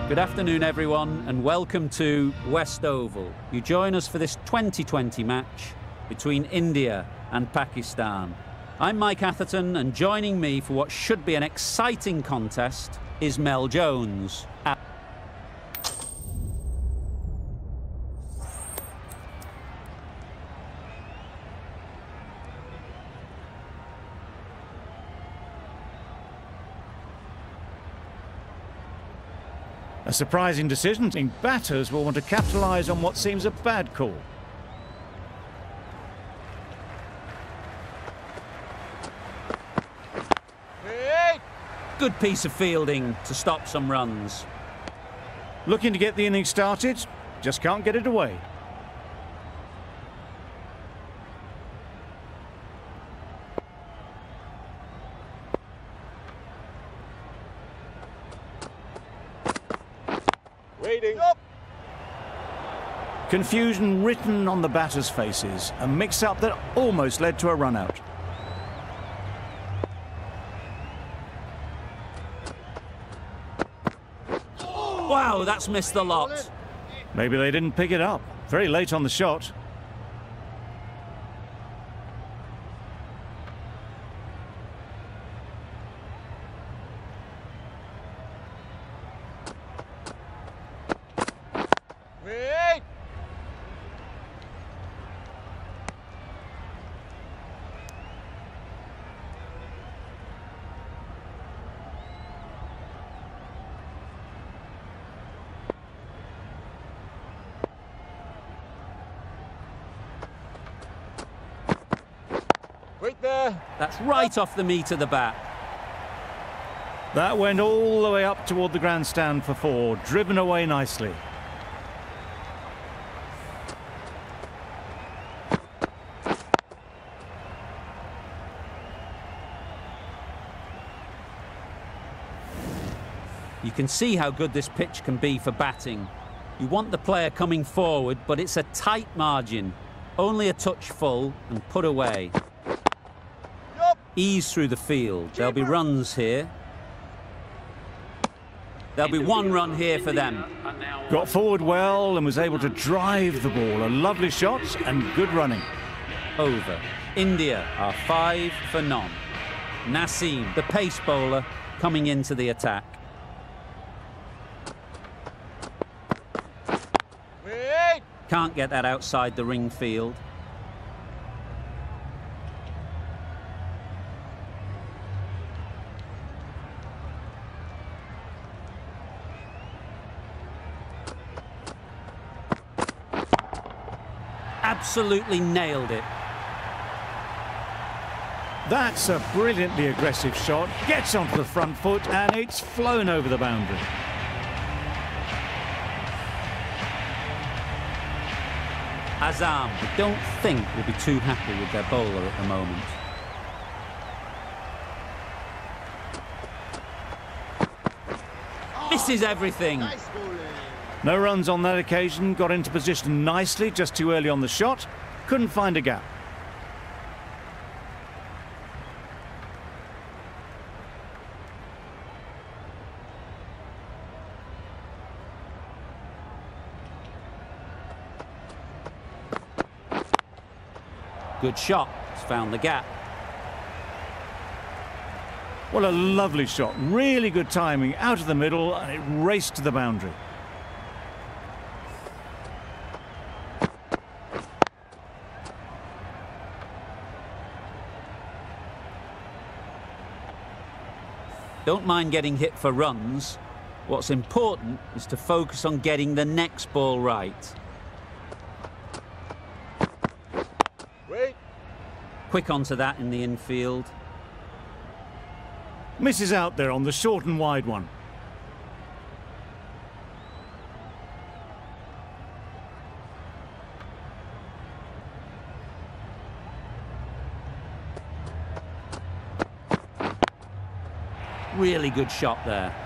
Good afternoon, everyone, and welcome to West Oval. You join us for this 2020 match between India and Pakistan. I'm Mike Atherton, and joining me for what should be an exciting contest is Mel Jones. A surprising decision. I think batters will want to capitalise on what seems a bad call. Good piece of fielding to stop some runs. Looking to get the innings started, just can't get it away. Waiting. Confusion written on the batters' faces, a mix-up that almost led to a run-out. Wow, that's missed the lot. Maybe they didn't pick it up. Very late on the shot. Wait. Wait there. That's right off the meat of the bat. That went all the way up toward the grandstand for four, driven away nicely. You can see how good this pitch can be for batting. You want the player coming forward, but it's a tight margin. Only a touch full and put away. Ease through the field. There'll be runs here. There'll be one run here for them. Got forward well and was able to drive the ball. A lovely shot and good running. Over. India are 5 for none. Naseem, the pace bowler, coming into the attack. Wait. Can't get that outside the ring field. Absolutely nailed it. That's a brilliantly aggressive shot. Gets onto the front foot and it's flown over the boundary. Azam, I don't think will be too happy with their bowler at the moment. Misses everything. Nice bowling. No runs on that occasion. Got into position nicely, just too early on the shot. Couldn't find a gap. Good shot. It's found the gap. What a lovely shot. Really good timing. Out of the middle and it raced to the boundary. Don't mind getting hit for runs. What's important is to focus on getting the next ball right. Wait. Quick onto that in the infield. Misses out there on the short and wide one. Really good shot there.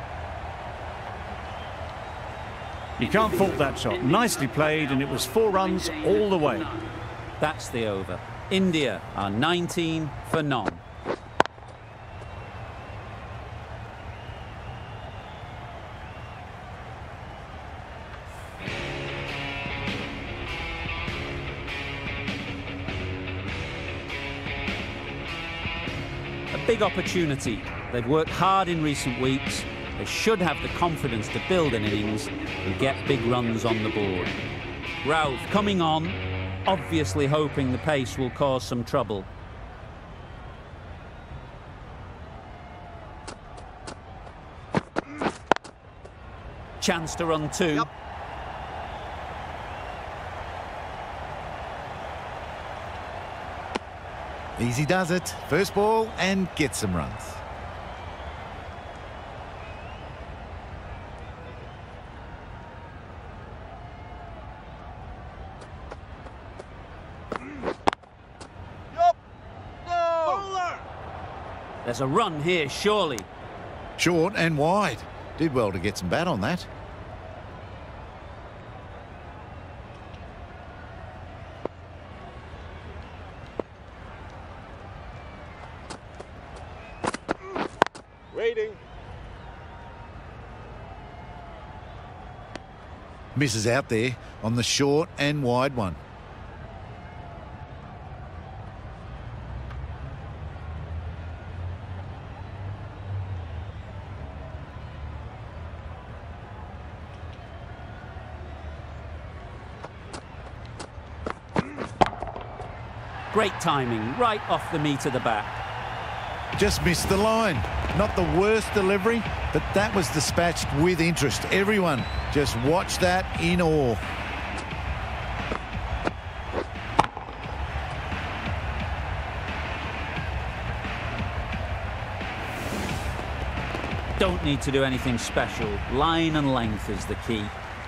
You can't fault that shot. Nicely played, and it was 4 runs all the way. That's the over. India are 19 for none. big opportunity. They've worked hard in recent weeks. They should have the confidence to build an innings and get big runs on the board. Routh coming on, obviously hoping the pace will cause some trouble. Chance to run two. Yep. Easy does it. First ball and gets some runs. Yup. No. There's a run here, surely. Short and wide. Did well to get some bat on that. Waiting. Misses out there on the short and wide one. Great timing, right off the meat of the bat. Just missed the line. Not the worst delivery, but that was dispatched with interest. Everyone just watched that in awe. Don't need to do anything special. Line and length is the key.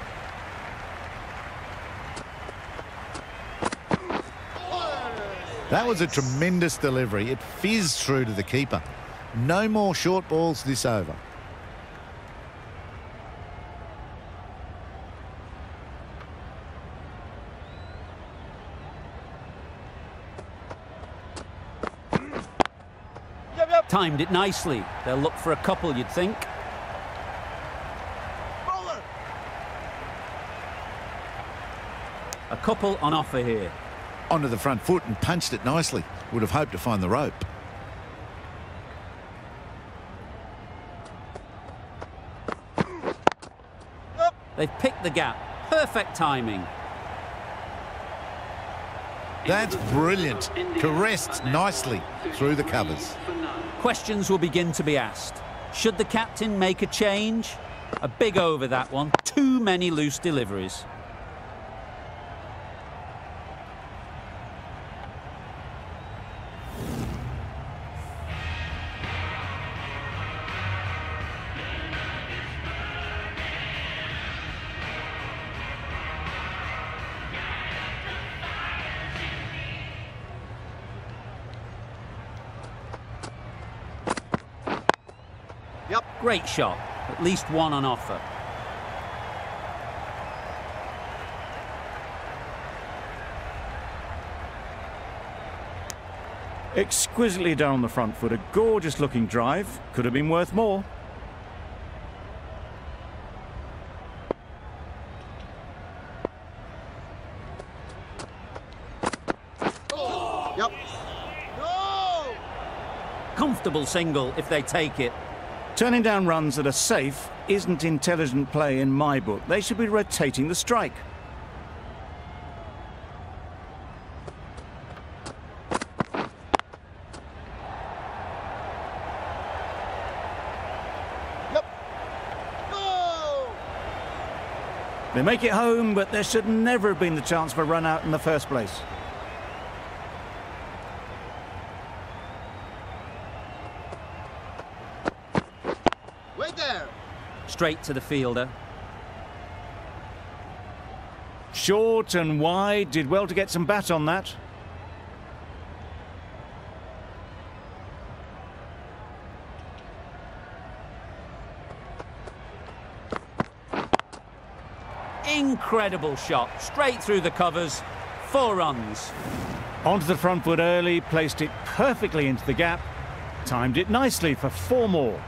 That was a tremendous delivery. It fizzed through to the keeper. No more short balls this over. Yep. Timed it nicely. They'll look for a couple, you'd think. Bowler. A couple on offer here. Onto the front foot and punched it nicely. Would have hoped to find the rope. Yep. They've picked the gap. Perfect timing. That's brilliant. Caressed nicely through the covers. Questions will begin to be asked. Should the captain make a change? A big over that one. Too many loose deliveries. Yep. Great shot. At least one on offer. Exquisitely done on the front foot. A gorgeous looking drive. Could have been worth more. Yep. No. Comfortable single if they take it. Turning down runs that are safe isn't intelligent play in my book. They should be rotating the strike. Yep. No. They make it home, but there should never have been the chance for a run out in the first place. Wait there. Straight to the fielder. Short and wide. Did well to get some bat on that. Incredible shot. Straight through the covers. 4 runs. Onto the front foot early. Placed it perfectly into the gap. Timed it nicely for 4 more.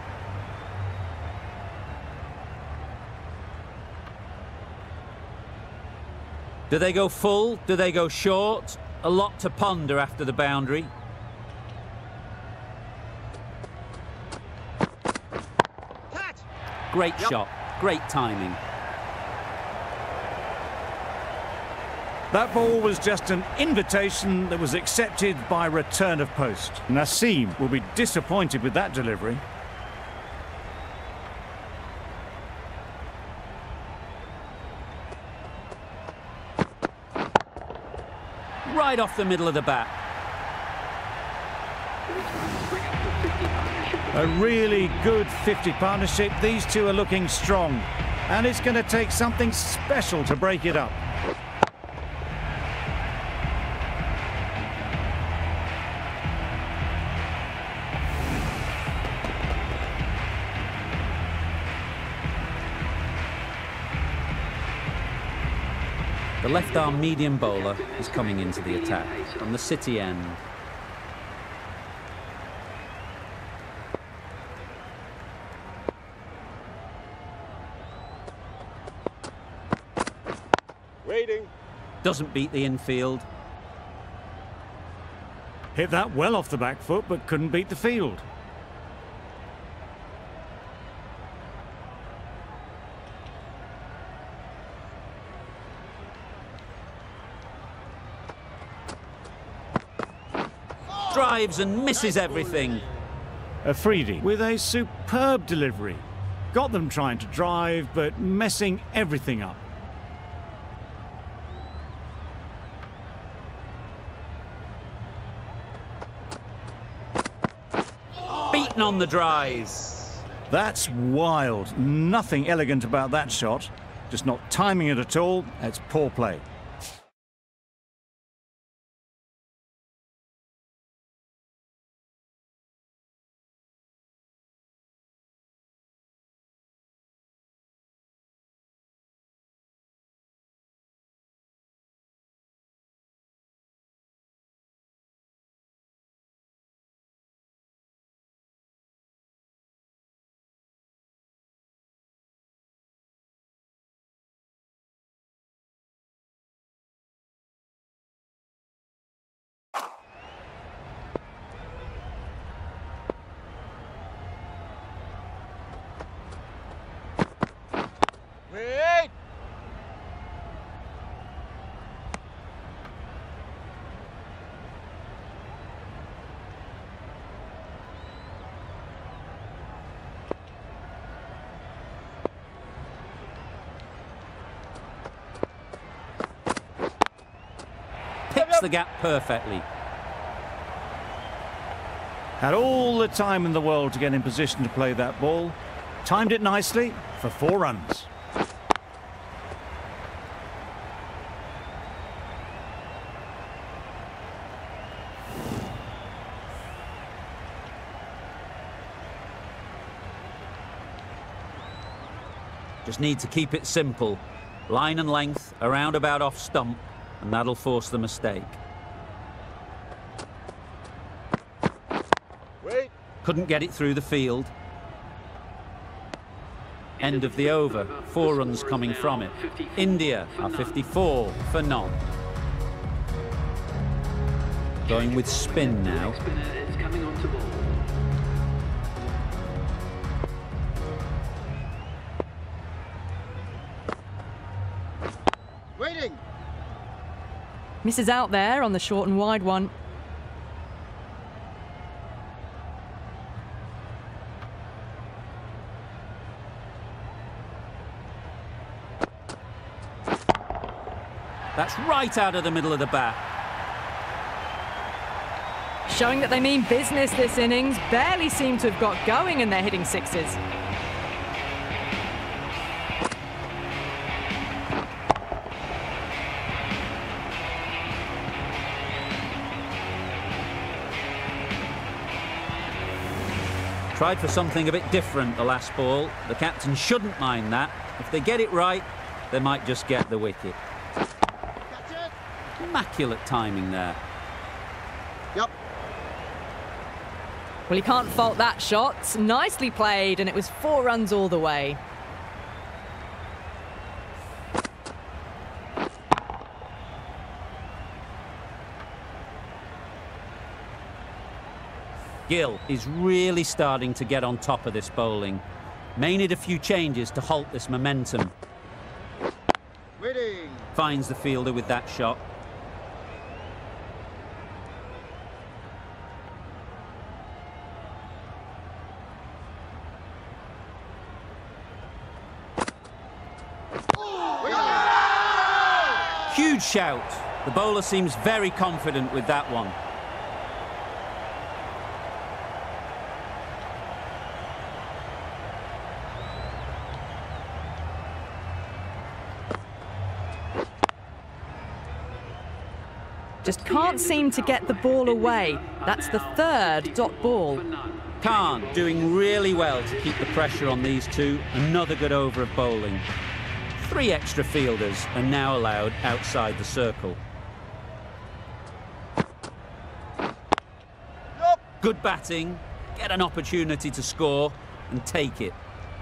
Do they go full? Do they go short? A lot to ponder after the boundary. Great shot, great timing. That ball was just an invitation that was accepted by return of post. Naseem will be disappointed with that delivery. Right off the middle of the bat. A really good 50 partnership. These two are looking strong. And it's going to take something special to break it up. The left-arm medium bowler is coming into the attack from the City end. Waiting. Doesn't beat the infield. Hit that well off the back foot, but couldn't beat the field. Drives and misses everything. Afridi with a superb delivery. Got them trying to drive, but messing everything up. Beaten on the drive. That's wild. Nothing elegant about that shot. Just not timing it at all. It's poor play. Wait. Picks the gap perfectly. Had all the time in the world to get in position to play that ball. Timed it nicely for 4 runs. Just need to keep it simple. Line and length, around about off stump, and that'll force the mistake. Wait. Couldn't get it through the field. End of the over. 4 runs coming from it. India are 54 for none. Going with spin now. Waiting. Misses out there on the short and wide one. That's right out of the middle of the bat. Showing that they mean business this innings. Barely seem to have got going and they're hitting sixes. Tried for something a bit different the last ball. The captain shouldn't mind that. If they get it right, they might just get the wicket. Immaculate timing there. Yep. Well, you can't fault that shot. Nicely played, and it was 4 runs all the way. Gill is really starting to get on top of this bowling. May need a few changes to halt this momentum. Waiting. Finds the fielder with that shot. Huge shout. The bowler seems very confident with that one. Just can't seem to get the ball away. That's the third dot ball. Khan doing really well to keep the pressure on these two. Another good over of bowling. 3 extra fielders are now allowed outside the circle. Good batting, get an opportunity to score and take it.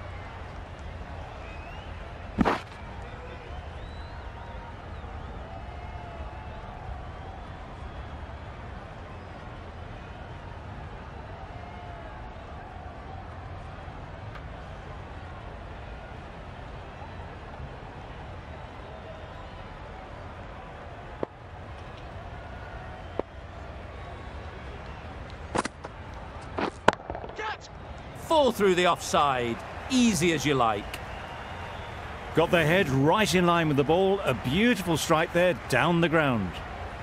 Fall through the offside, easy as you like. Got their head right in line with the ball. A beautiful strike there down the ground.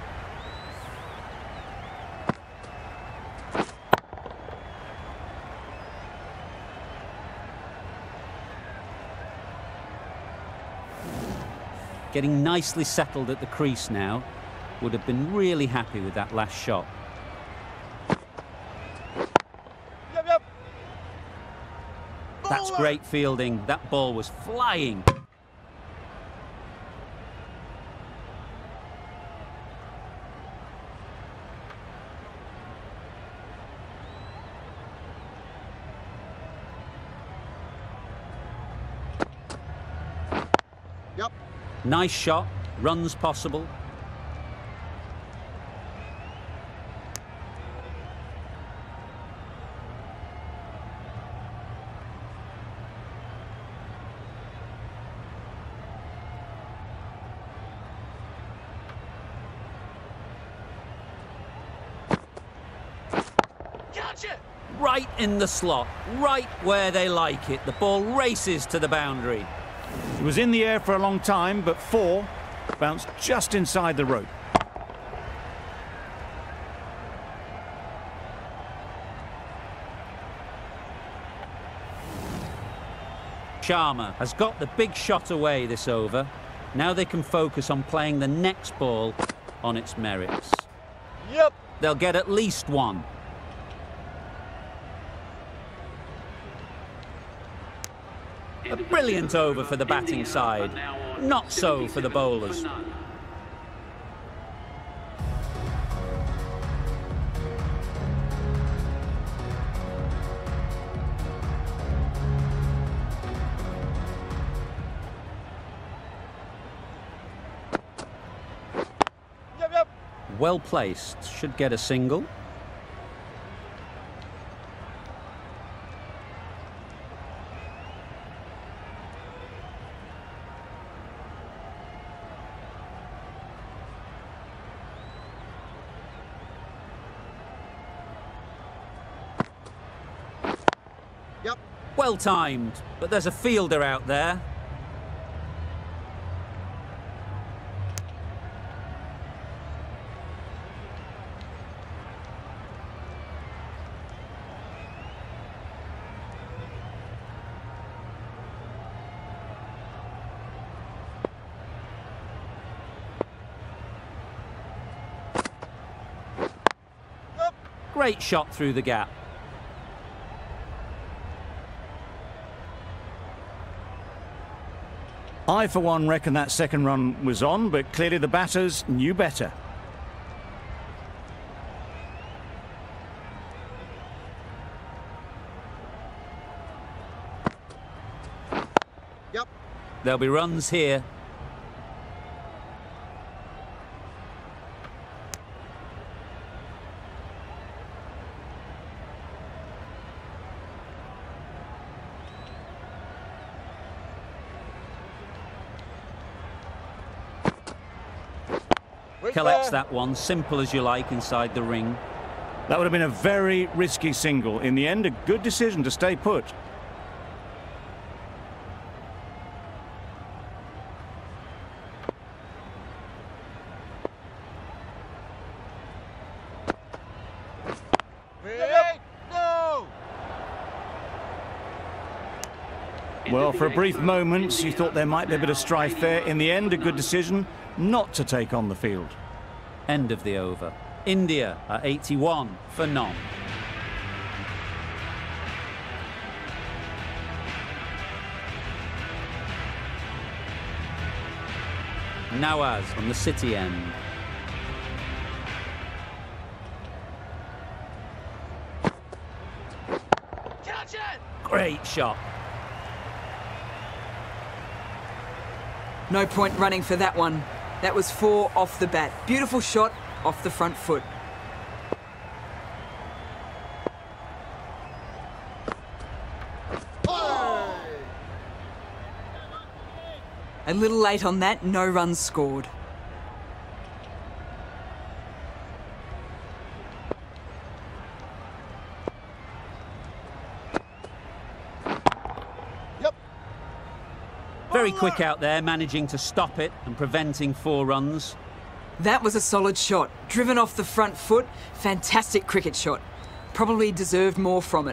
Getting nicely settled at the crease now. Would have been really happy with that last shot. That's great fielding. That ball was flying. Yep. Nice shot. Runs possible. Right in the slot, right where they like it. The ball races to the boundary. It was in the air for a long time, but 4 bounced just inside the rope. Sharma has got the big shot away this over. Now they can focus on playing the next ball on its merits. Yep. They'll get at least 1. A brilliant over for the batting side. Not so for the bowlers. Yep. Well placed. Should get a single. Yep. Well timed, but there's a fielder out there. Great shot through the gap. I, for one, reckon that second run was on, but clearly the batters knew better. Yep. There'll be runs here. collects that one, simple as you like, inside the ring. That would have been a very risky single. In the end, a good decision to stay put. Well, for a brief moment, you thought there might be a bit of strife there. In the end, a good decision not to take on the field. End of the over. India are 81 for none. Nawaz from the City end. Catch it! Great shot. No point running for that one. That was 4 off the bat. Beautiful shot off the front foot. A little late on that, no runs scored. Very quick out there, managing to stop it and preventing 4 runs. That was a solid shot. Driven off the front foot. Fantastic cricket shot. Probably deserved more from it.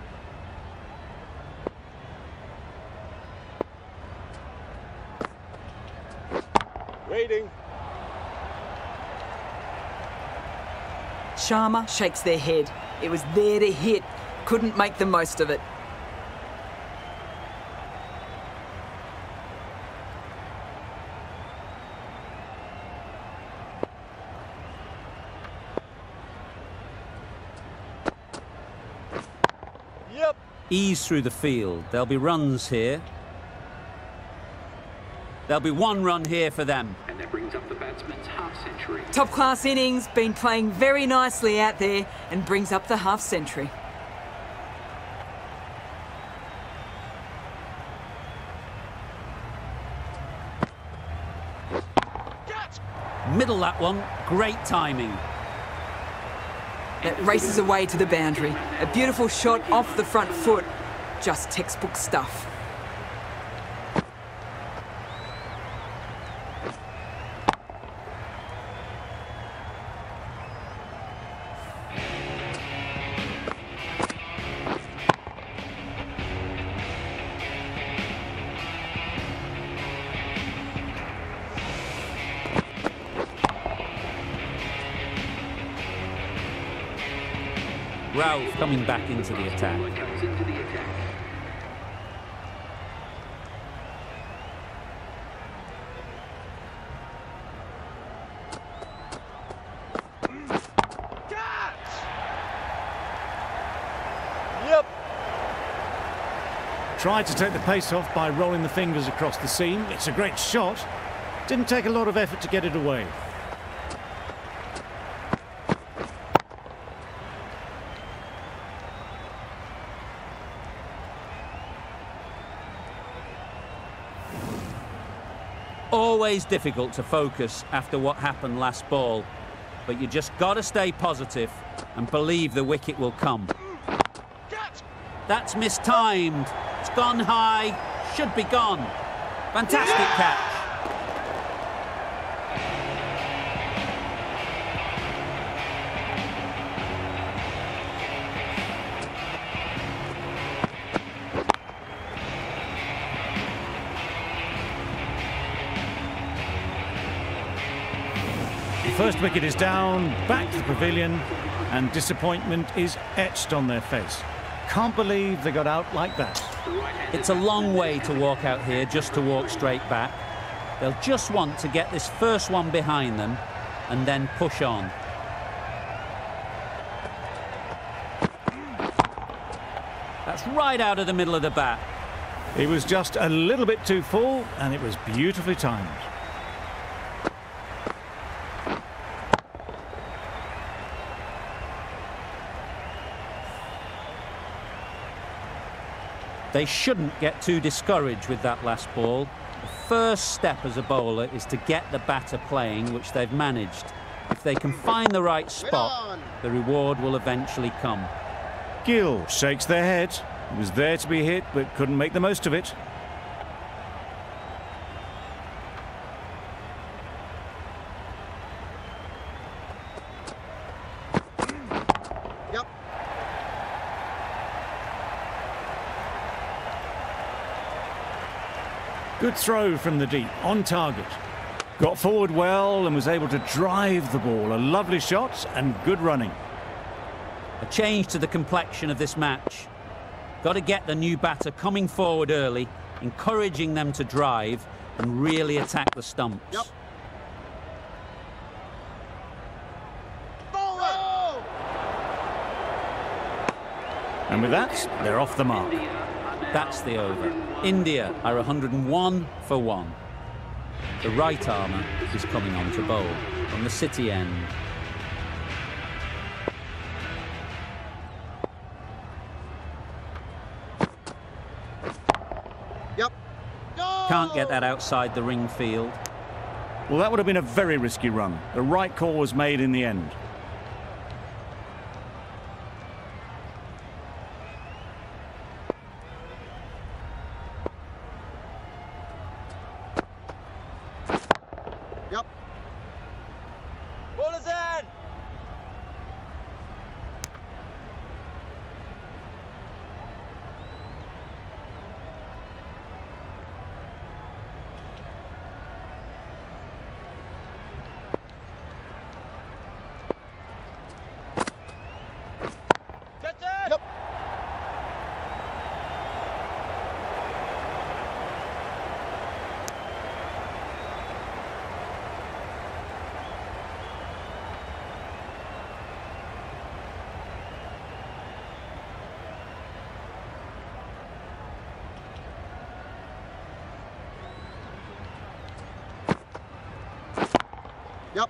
Waiting. Sharma shakes their head. It was there to hit. Couldn't make the most of it. Yep. Ease through the field. There'll be runs here. There'll be 1 run here for them. And that brings up the batsman's half-century. Top class innings, been playing very nicely out there and brings up the half-century. Middle that one. Great timing. That races away to the boundary. A beautiful shot off the front foot. Just textbook stuff. Ralph coming back into the attack. Comes into the attack. Yep. Tried to take the pace off by rolling the fingers across the seam. It's a great shot. Didn't take a lot of effort to get it away. Always difficult to focus after what happened last ball, but you just got to stay positive and believe the wicket will come. That's mistimed. It's gone high. Should be gone. Fantastic catch. The first wicket is down, back to the pavilion, and disappointment is etched on their face. Can't believe they got out like that. It's a long way to walk out here just to walk straight back. They'll just want to get this first one behind them and then push on. That's right out of the middle of the bat. It was just a little bit too full, and it was beautifully timed. They shouldn't get too discouraged with that last ball. The first step as a bowler is to get the batter playing, which they've managed. If they can find the right spot, the reward will eventually come. Gill shakes their head. He was there to be hit, but couldn't make the most of it. Good throw from the deep, on target. Got forward well and was able to drive the ball. A lovely shot and good running. A change to the complexion of this match. Got to get the new batter coming forward early, encouraging them to drive and really attack the stumps. Yep. Bowler! And with that, they're off the mark. That's the over. India are 101 for 1. The right armour is coming on to bowl from the City end. Yep. Can't get that outside the ring field. Well, that would have been a very risky run. The right call was made in the end. Yep. Ball is in! Yep. Yep.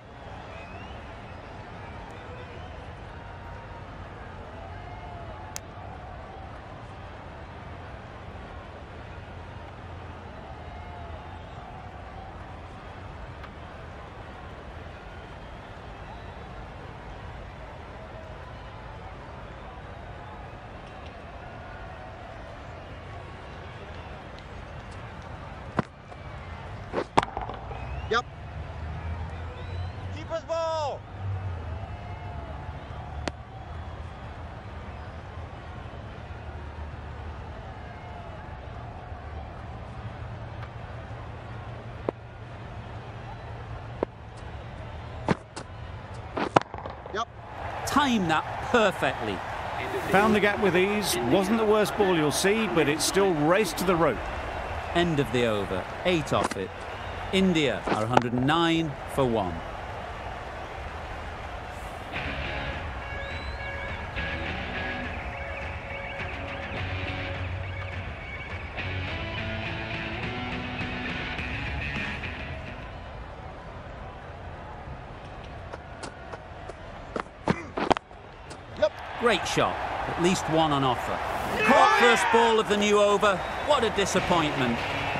Yep. Keeper's ball. Yep. Time that perfectly. Found the gap with ease. Wasn't the worst ball you'll see, but it still raced to the rope. End of the over. 8 off it. India are 109 for 1. Great shot. At least one on offer. Caught first ball of the new over. What a disappointment.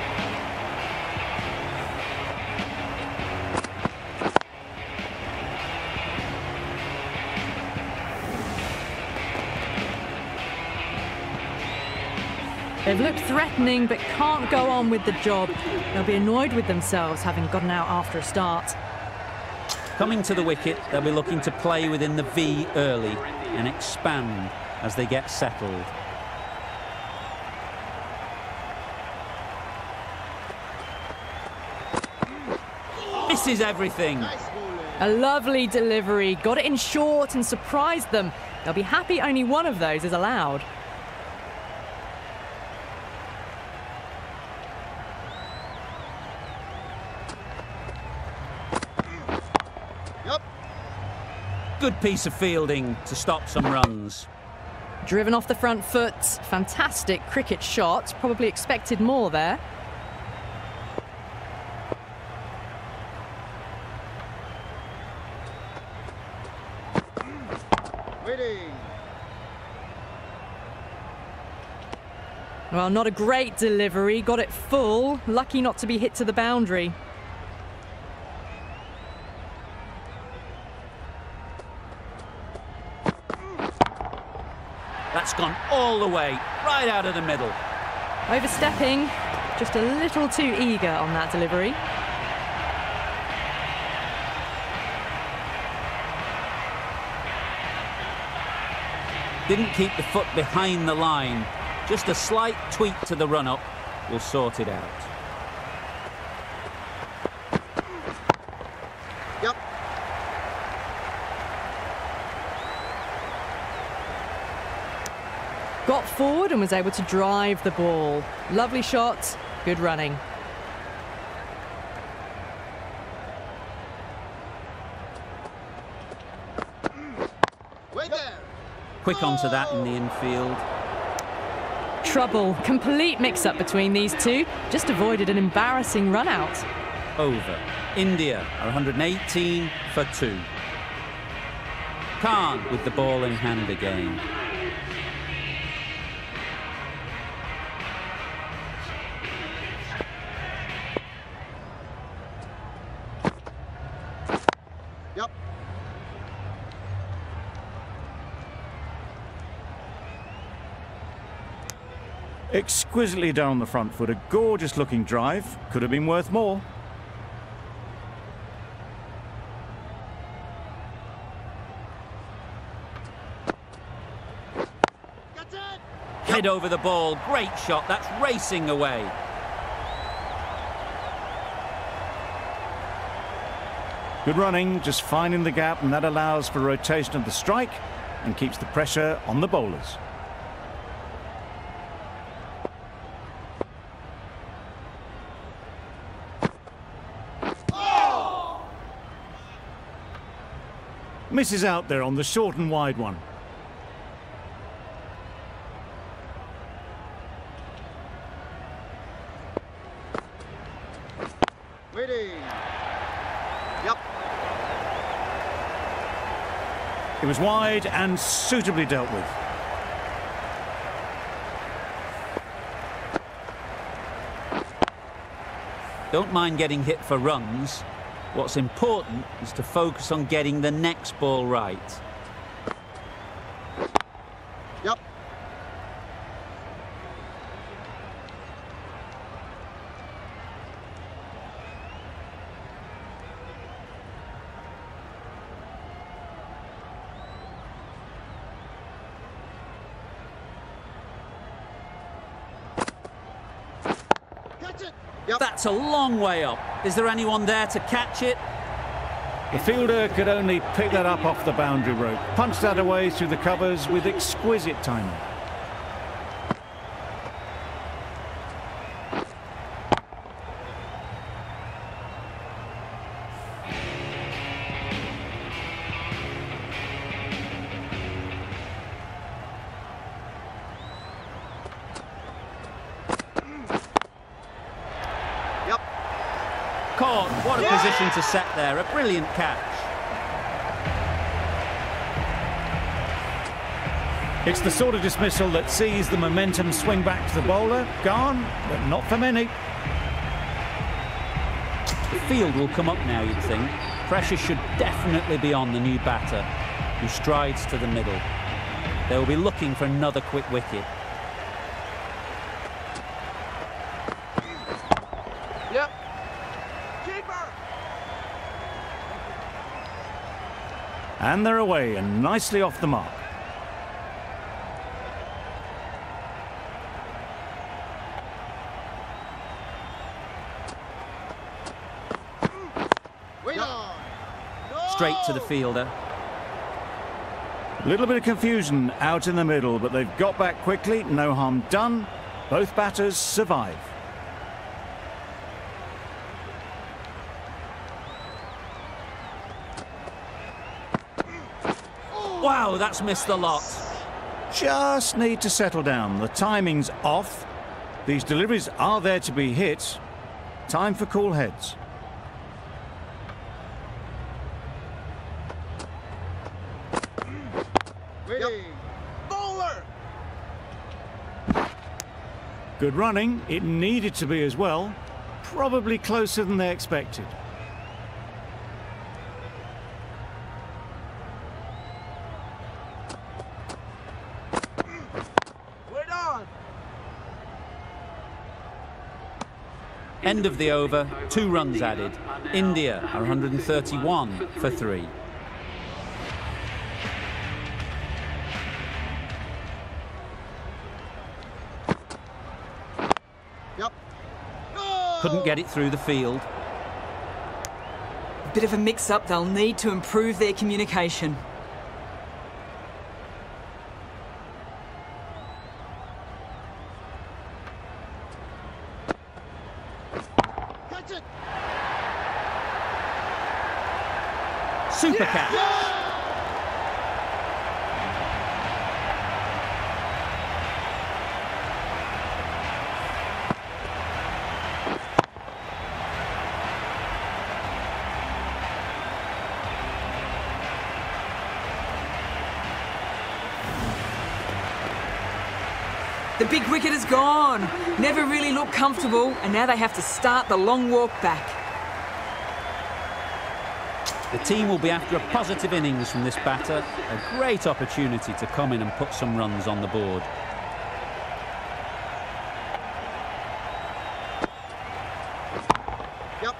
They've looked threatening but can't go on with the job. They'll be annoyed with themselves having gotten out after a start. Coming to the wicket, they'll be looking to play within the V early and expand as they get settled. This is everything. A lovely delivery, got it in short and surprised them. They'll be happy only one of those is allowed. Good piece of fielding to stop some runs. Driven off the front foot, fantastic cricket shot, probably expected more there. Well, not a great delivery. Got it full. Lucky not to be hit to the boundary. That's gone all the way, right out of the middle. Overstepping. Just a little too eager on that delivery. Didn't keep the foot behind the line. Just a slight tweak to the run-up will sort it out. Yep. Got forward and was able to drive the ball. Lovely shot, good running. Wait there. Quick onto that in the infield. Trouble, complete mix-up between these two. Just avoided an embarrassing run-out. Over. India are 118 for 2. Khan with the ball in hand again. Yep. Exquisitely done on the front foot. A gorgeous looking drive. Could have been worth more. That's it. Head over the ball. Great shot. That's racing away. Good running, just finding the gap, and that allows for rotation of the strike and keeps the pressure on the bowlers. Misses out there on the short and wide one. Waiting. Yep. It was wide and suitably dealt with. Don't mind getting hit for runs. What's important is to focus on getting the next ball right. Yep. Catch it. Yep. That's a long way up. Is there anyone there to catch it? The fielder could only pick that up off the boundary rope. Punched that away through the covers with exquisite timing. Yep. Caught. What a position to set there. A brilliant catch. It's the sort of dismissal that sees the momentum swing back to the bowler. Gone, but not for many. The field will come up now, you'd think. Pressure should definitely be on the new batter, who strides to the middle. They will be looking for another quick wicket. Yep. Keeper. And they're away and nicely off the mark. Wait on. No. Straight to the fielder. A little bit of confusion out in the middle, but they've got back quickly. No harm done. Both batters survive. Wow, that's missed the lot. Just need to settle down. The timing's off. These deliveries are there to be hit. Time for cool heads. Waiting. Bowler. Good running. It needed to be as well. Probably closer than they expected. Wait on. End of the over, 2 runs added. India are 131 for 3. Yep. Couldn't get it through the field. Bit of a mix-up, they'll need to improve their communication. Catch it. Super catch. The big wicket is gone. Never really looked comfortable, and now they have to start the long walk back. The team will be after a positive innings from this batter. A great opportunity to come in and put some runs on the board. Yep.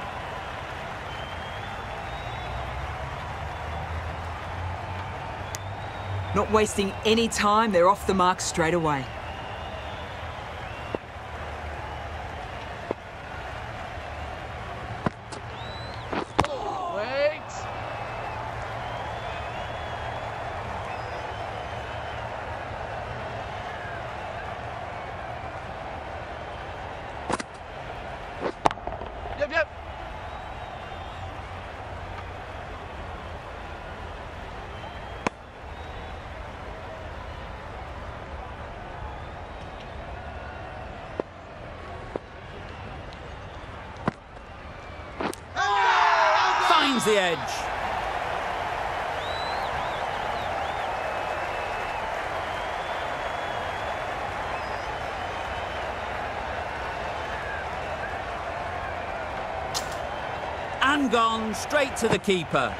Not wasting any time, they're off the mark straight away. Wait. Yep, yep. Finds the edge. And gone straight to the keeper.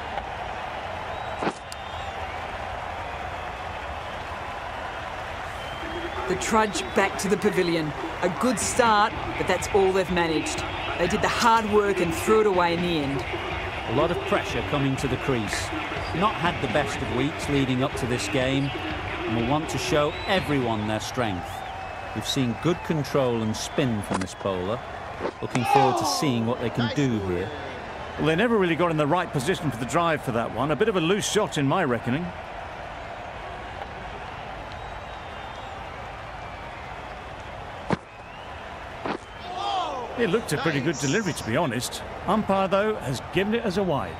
The trudge back to the pavilion. A good start, but that's all they've managed. They did the hard work and threw it away in the end. A lot of pressure coming to the crease. Not had the best of weeks leading up to this game and will want to show everyone their strength. We've seen good control and spin from this bowler. Looking forward to seeing what they can do here. Well, they never really got in the right position for the drive for that one. A bit of a loose shot in my reckoning. It looked a pretty good delivery, to be honest. Umpire, though, has given it as a wide.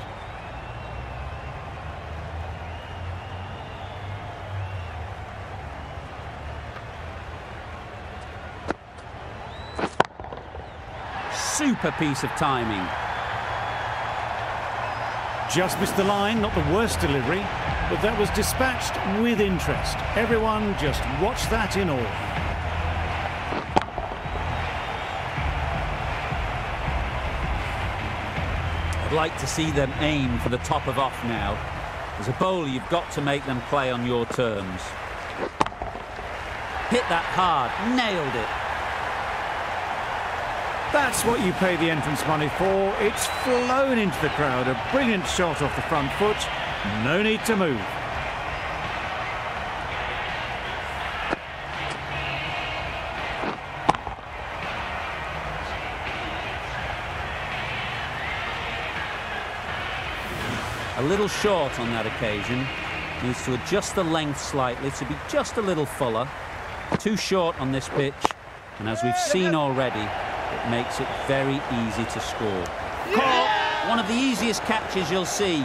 Super piece of timing. Just missed the line, not the worst delivery, but that was dispatched with interest. Everyone just watched that in awe. I'd like to see them aim for the top of off now. As a bowler, you've got to make them play on your terms. Hit that hard, nailed it. That's what you pay the entrance money for. It's flown into the crowd. A brilliant shot off the front foot. No need to move. A little short on that occasion. Needs to adjust the length slightly to be just a little fuller. Too short on this pitch, and as we've seen already, it makes it very easy to score. Caught! One of the easiest catches you'll see.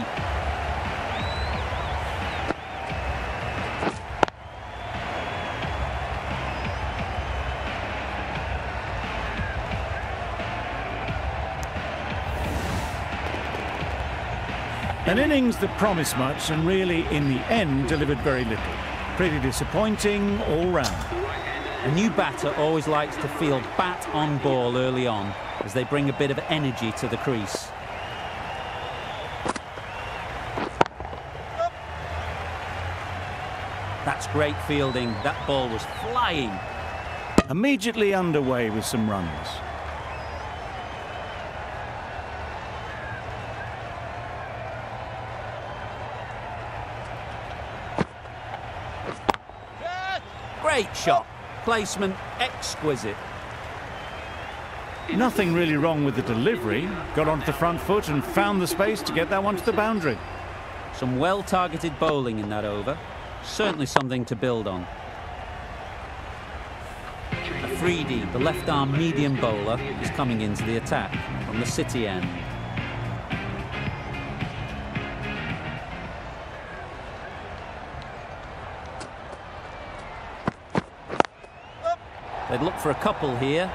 An innings that promised much and really, in the end, delivered very little. Pretty disappointing all round. A new batter always likes to feel bat on ball early on as they bring a bit of energy to the crease. That's great fielding. That ball was flying. Immediately underway with some runs. Great shot. Placement exquisite. Nothing really wrong with the delivery. Got onto the front foot and found the space to get that one to the boundary. Some well-targeted bowling in that over. Certainly something to build on. Afridi, the left-arm medium bowler, is coming into the attack from the City end. They'd look for a couple here.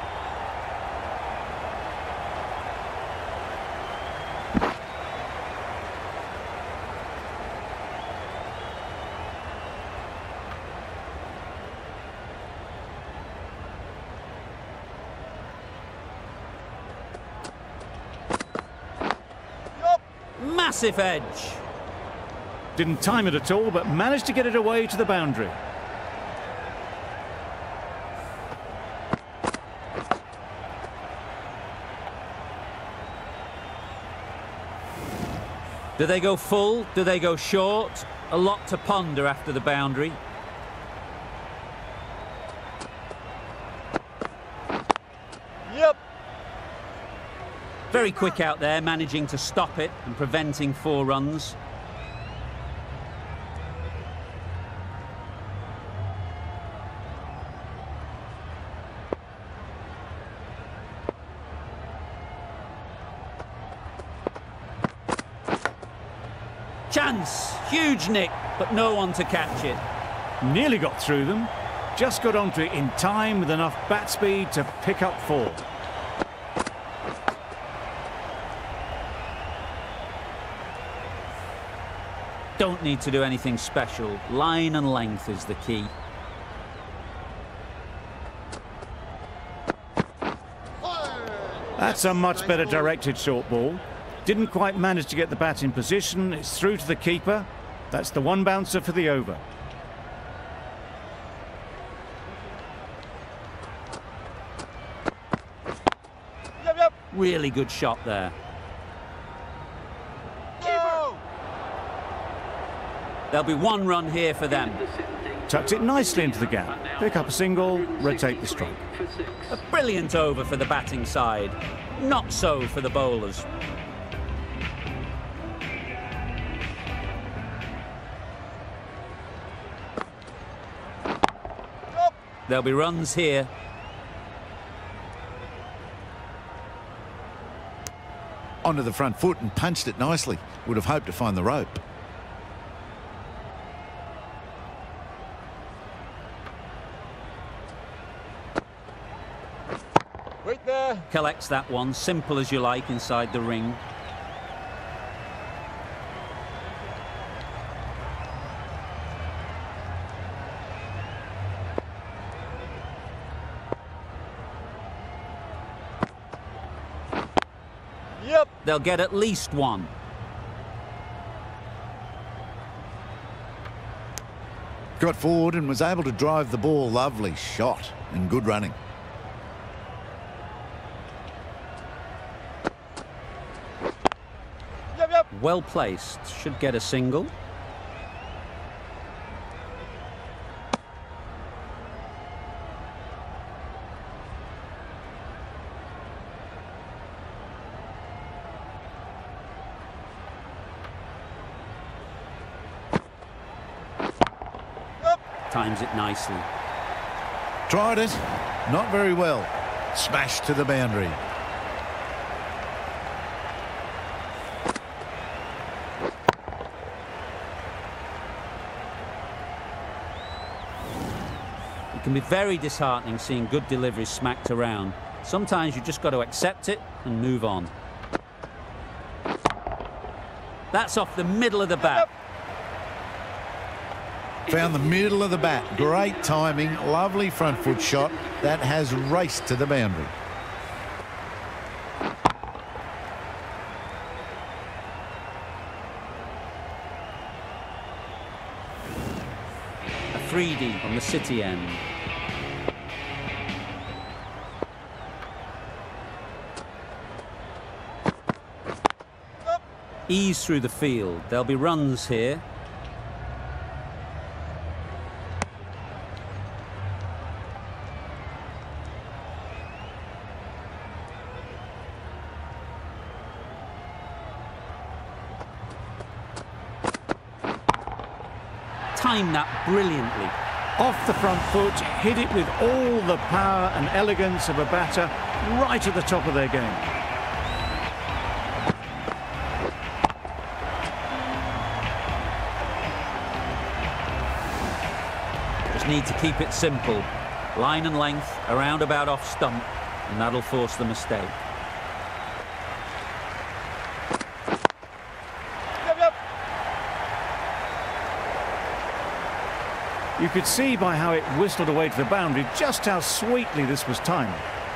Massive edge. Didn't time it at all, but managed to get it away to the boundary. Do they go full? Do they go short? A lot to ponder after the boundary. Yep. Very quick out there, managing to stop it and preventing 4 runs. Chance! Huge nick, but no one to catch it. Nearly got through them. Just got onto it in time with enough bat speed to pick up 4. Don't need to do anything special. Line and length is the key. That's a much better directed short ball. Didn't quite manage to get the bat in position. It's through to the keeper. That's the 1 bouncer for the over. Yep. Really good shot there. Keeper. There'll be 1 run here for them. Tucked it nicely into the gap. Pick up a single, rotate the strike. A brilliant over for the batting side. Not so for the bowlers. There'll be runs here. Onto the front foot and punched it nicely. Would have hoped to find the rope. Wait there. Collects that one, simple as you like, inside the ring. Yep. They'll get at least 1. Got forward and was able to drive the ball. Lovely shot and good running. Yep. Well placed. Should get a single. Times it nicely. Tried it. Not very well. Smashed to the boundary. It can be very disheartening seeing good deliveries smacked around. Sometimes you just got to accept it and move on. That's off the middle of the bat. Found the middle of the bat. Great timing, lovely front foot shot that has raced to the boundary. A 3D on the City end. Ease through the field. There'll be runs here. Timed that brilliantly. Off the front foot, hit it with all the power and elegance of a batter right at the top of their game. Just need to keep it simple. Line and length, around about off stump, and that'll force the mistake. Yep. You could see by how it whistled away to the boundary just how sweetly this was timed.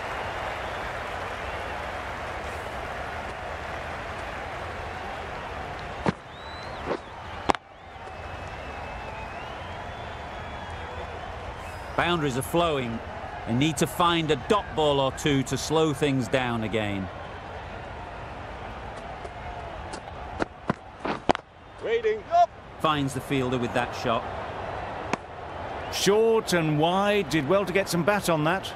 Boundaries are flowing. They need to find a dot ball or two to slow things down again. Waiting. Yup. Finds the fielder with that shot. Short and wide, did well to get some bat on that.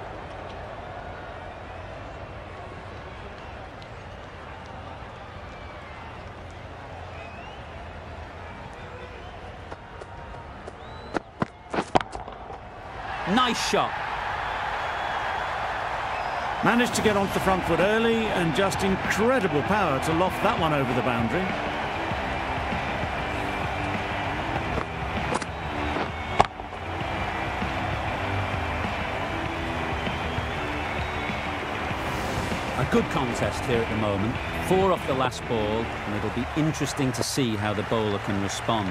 Nice shot. Managed to get onto the front foot early and just incredible power to loft that one over the boundary. A good contest here at the moment. 4 off the last ball, and it'll be interesting to see how the bowler can respond.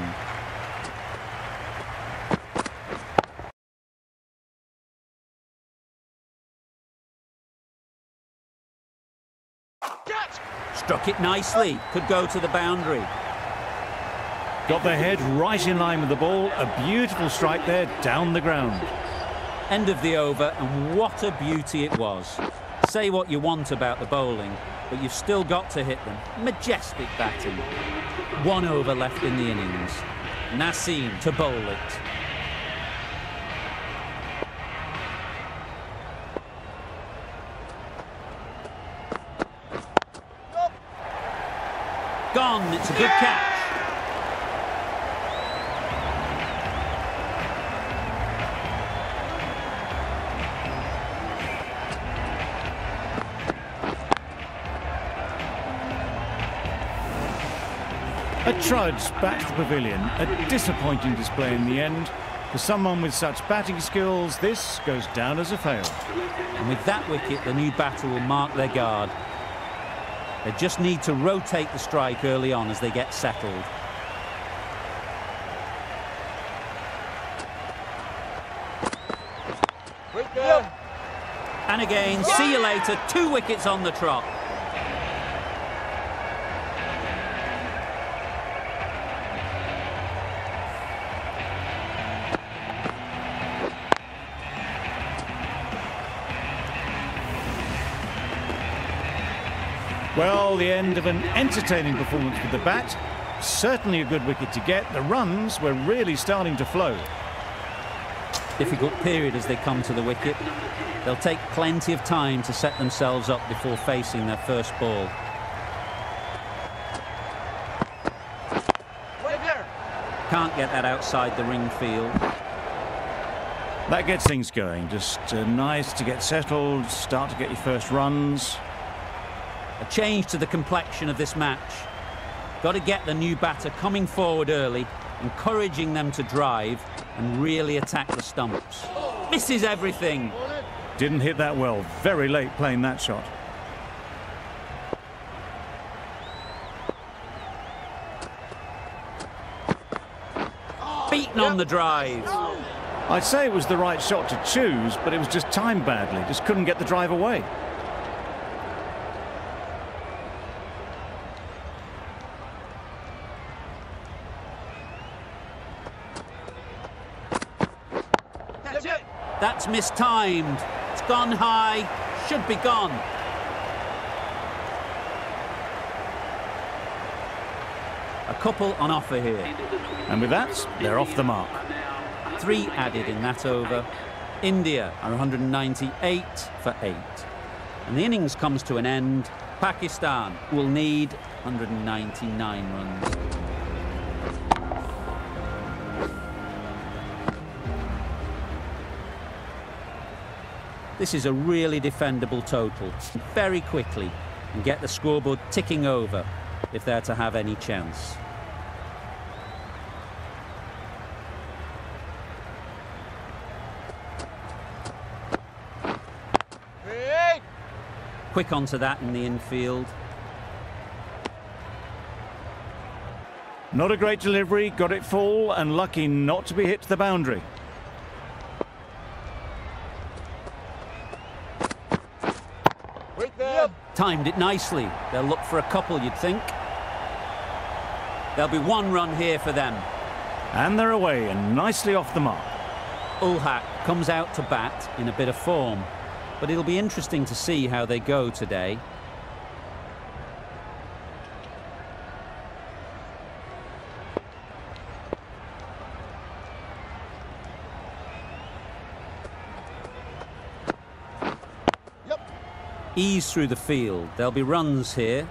Struck it nicely. Could go to the boundary. Got the head right in line with the ball. A beautiful strike there down the ground. End of the over, and what a beauty it was. Say what you want about the bowling, but you've still got to hit them. Majestic batting. 1 over left in the innings. Naseem to bowl it. Gone. It's a good catch. A trudge back to the pavilion. A disappointing display in the end. For someone with such batting skills, this goes down as a fail. And with that wicket, the new batter will mark their guard. They just need to rotate the strike early on as they get settled. Wait there. And again, see you later. 2 wickets on the trot. Well, the end of an entertaining performance with the bat. Certainly a good wicket to get. The runs were really starting to flow. Difficult period as they come to the wicket. They'll take plenty of time to set themselves up before facing their first ball. Wait there. Can't get that outside the ring field. That gets things going. Just nice to get settled, start to get your first runs. A change to the complexion of this match. Got to get the new batter coming forward early, encouraging them to drive and really attack the stumps. Misses everything. Didn't hit that well. Very late playing that shot. Beaten Getting on the drive. I'd say it was the right shot to choose, but it was just timed badly. Just couldn't get the drive away. That's mistimed. It's gone high. Should be gone. A couple on offer here. And with that, they're off the mark. 3 added in that over. India are 198 for 8. And the innings comes to an end. Pakistan will need 199 runs. This is a really defendable total. Very quickly and get the scoreboard ticking over if they're to have any chance. Quick onto that in the infield. Not a great delivery, got it full and lucky not to be hit to the boundary. Timed it nicely. They'll look for a couple, you'd think. There'll be 1 run here for them. And they're away and nicely off the mark. Ul Haq comes out to bat in a bit of form, but it'll be interesting to see how they go today. Ease through the field. There'll be runs here.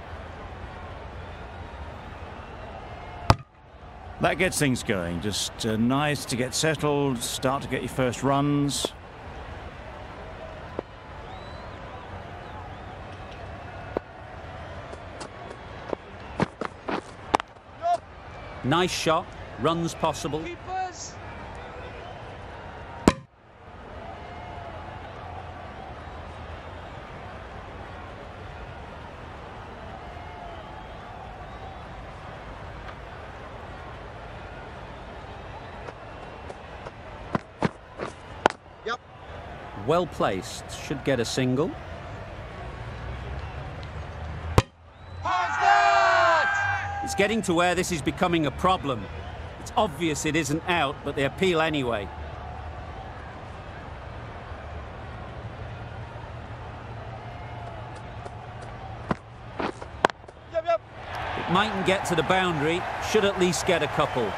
That gets things going. Just nice to get settled, start to get your first runs. Nice shot. Runs possible. Well placed, should get a single. It's getting to where this is becoming a problem. It's obvious it isn't out, but they appeal anyway. It mightn't get to the boundary, should at least get a couple.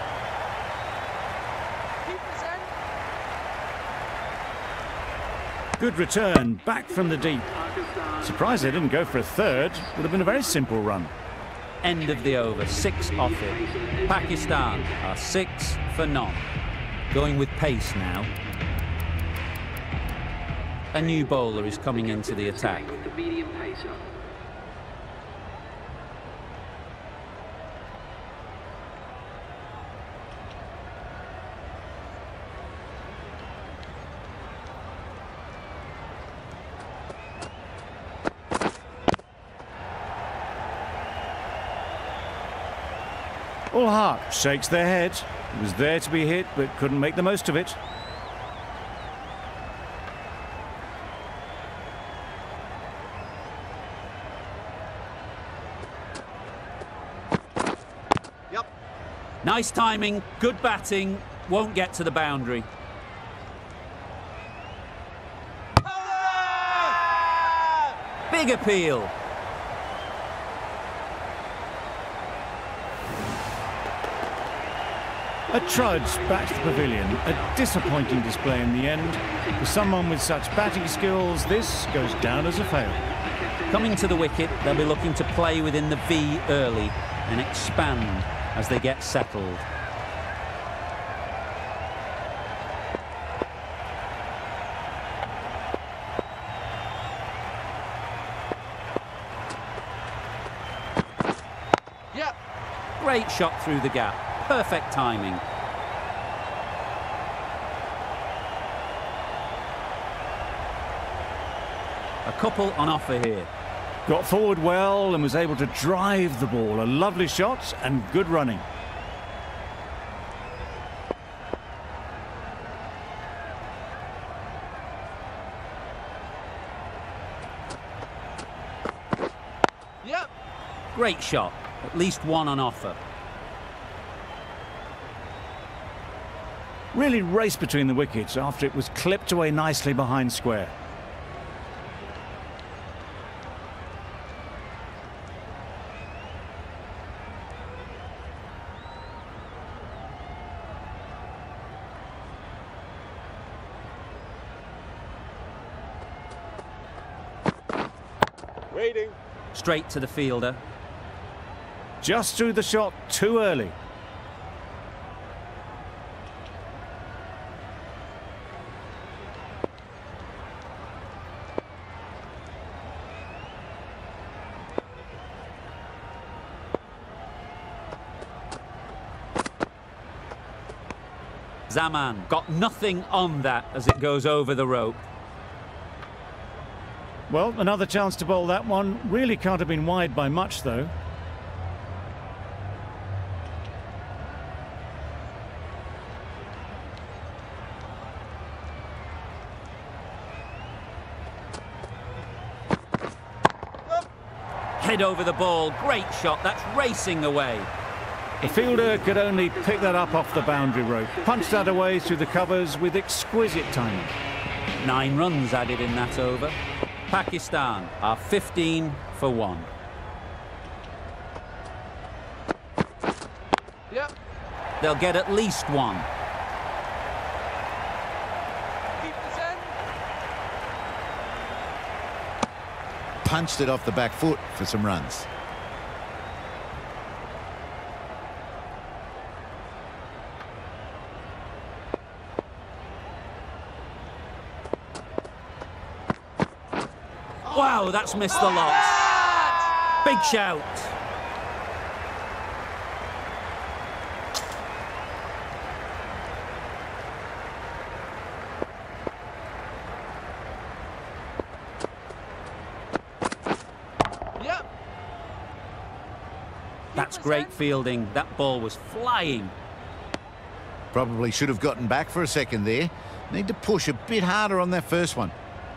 Good return, back from the deep. Surprised they didn't go for a third. Would have been a very simple run. End of the over, 6 off it. Pakistan are 6 for none. Going with pace now. A new bowler is coming into the attack. The medium pacer. Ul Haq shakes their head. It was there to be hit, but couldn't make the most of it. Nice timing, good batting, won't get to the boundary. Big appeal. A trudge back to the pavilion. A disappointing display in the end. For someone with such batting skills, this goes down as a fail. Coming to the wicket, they'll be looking to play within the V early and expand as they get settled. Great shot through the gap. Perfect timing. A couple on offer here. Got forward well and was able to drive the ball. A lovely shot and good running. Great shot, at least one on offer. Really raced between the wickets after it was clipped away nicely behind square. Waiting. Straight to the fielder. Just threw the shot too early. Zaman got nothing on that as it goes over the rope. Well, another chance to bowl that one. Really can't have been wide by much, though. Head over the ball, great shot, that's racing away. The fielder could only pick that up off the boundary rope. Punched that away through the covers with exquisite timing. 9 runs added in that over. Pakistan are 15 for 1. Yep. They'll get at least 1. Keep this end. Punched it off the back foot for some runs. Wow, that's missed the lot. Big shout. Yep. That's great fielding. That ball was flying. Probably should have gotten back for a second there. Need to push a bit harder on that first one.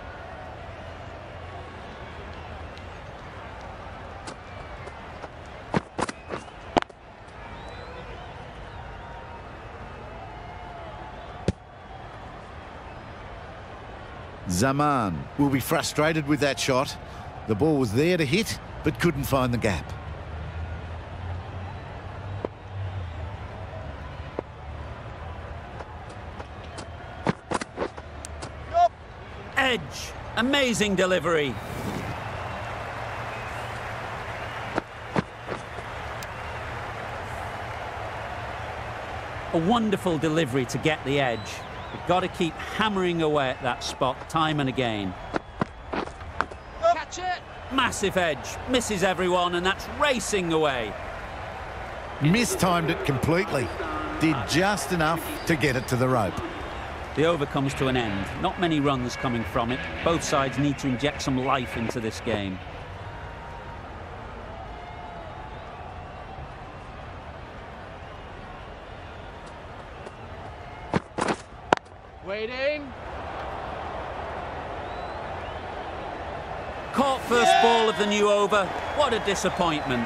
Zaman will be frustrated with that shot. The ball was there to hit, but couldn't find the gap. Edge, amazing delivery. A wonderful delivery to get the edge. You've got to keep hammering away at that spot time and again. Catch it. Massive edge, misses everyone, and that's racing away. Mistimed it completely. Did just enough to get it to the rope. The over comes to an end. Not many runs coming from it. Both sides need to inject some life into this game. Waiting. Caught first ball of the new over. What a disappointment.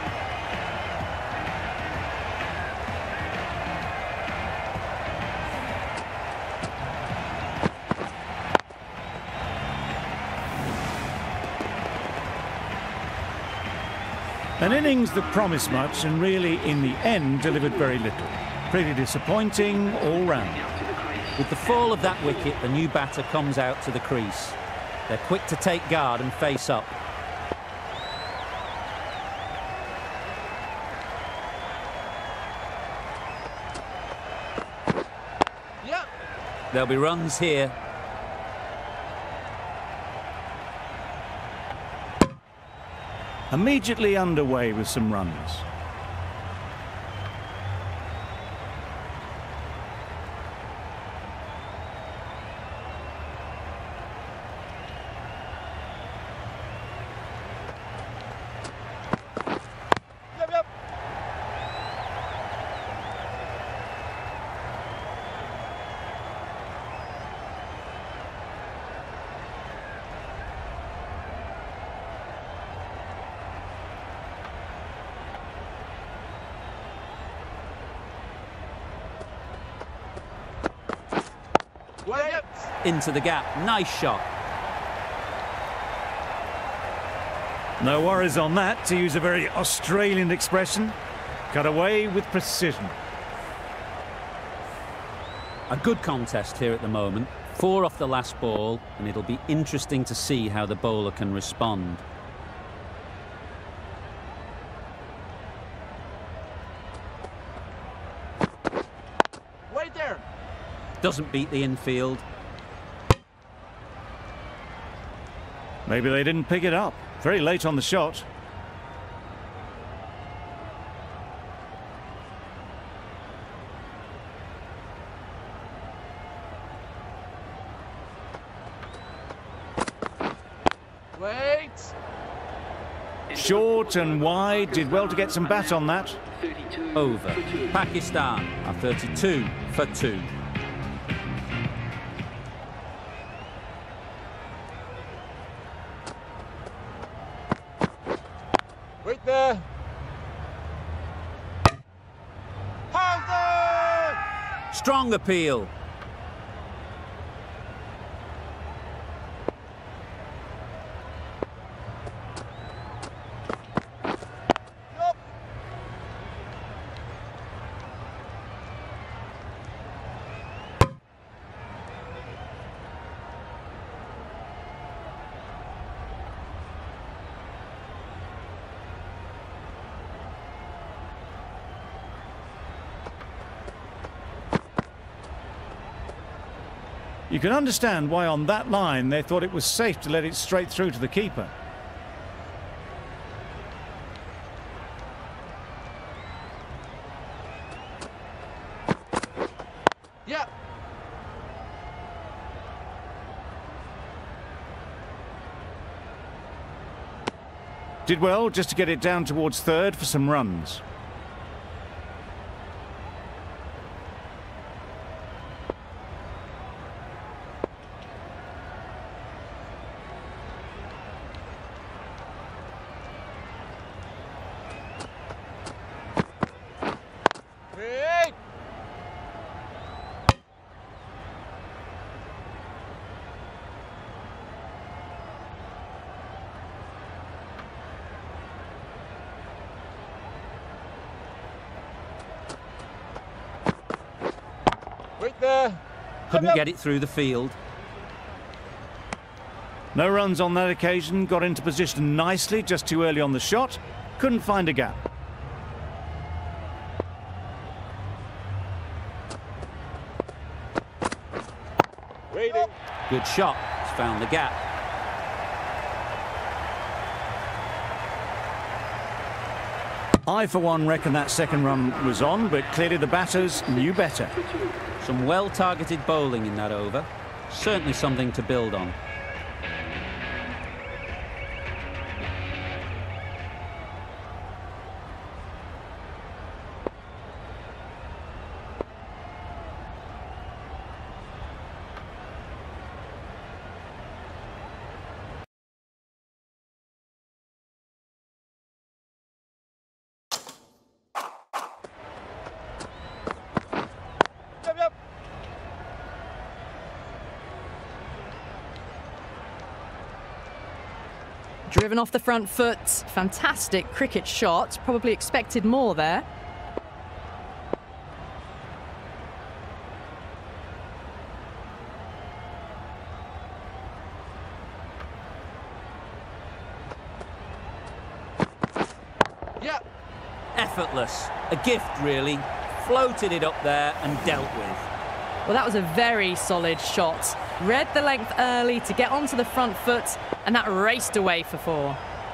An innings that promised much and really, in the end, delivered very little. Pretty disappointing all round. With the fall of that wicket, the new batter comes out to the crease. They're quick to take guard and face up. Yep. There'll be runs here. Immediately underway with some runs. Yep, yep. Yep. Into the gap. Nice shot. No worries on that, to use a very Australian expression. Cut away with precision. A good contest here at the moment. 4 off the last ball, and it'll be interesting to see how the bowler can respond. Wait there. Doesn't beat the infield. Maybe they didn't pick it up. Very late on the shot. Wait. Short and wide, did well to get some bat on that. 32 Over. for 2. Pakistan are 32 for 2. Wait there. Hands Strong appeal. Yup. You can understand why on that line they thought it was safe to let it straight through to the keeper. Yeah. Did well just to get it down towards third for some runs. Wait. Wait there. Couldn't get it through the field. No runs on that occasion, got into position nicely, just too early on the shot. Couldn't find a gap. Waiting. Good shot. He's found the gap. I, for one, reckon that second run was on, but clearly the batters knew better. Some well-targeted bowling in that over. Certainly something to build on. Yep. Driven off the front foot. Fantastic cricket shot. Probably expected more there. Yeah. Effortless. A gift, really. Floated it up there and dealt with. Well, that was a very solid shot. Read the length early to get onto the front foot, and that raced away for 4.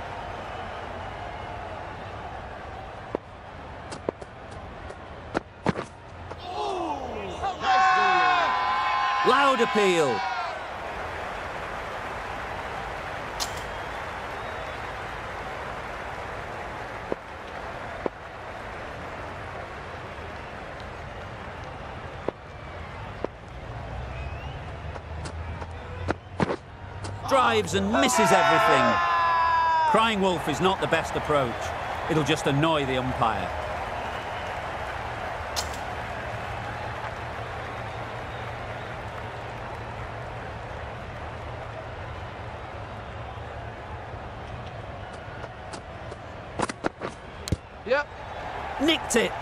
Loud appeal. Drives and misses everything. Crying wolf is not the best approach. It'll just annoy the umpire. Yep. Nicked it.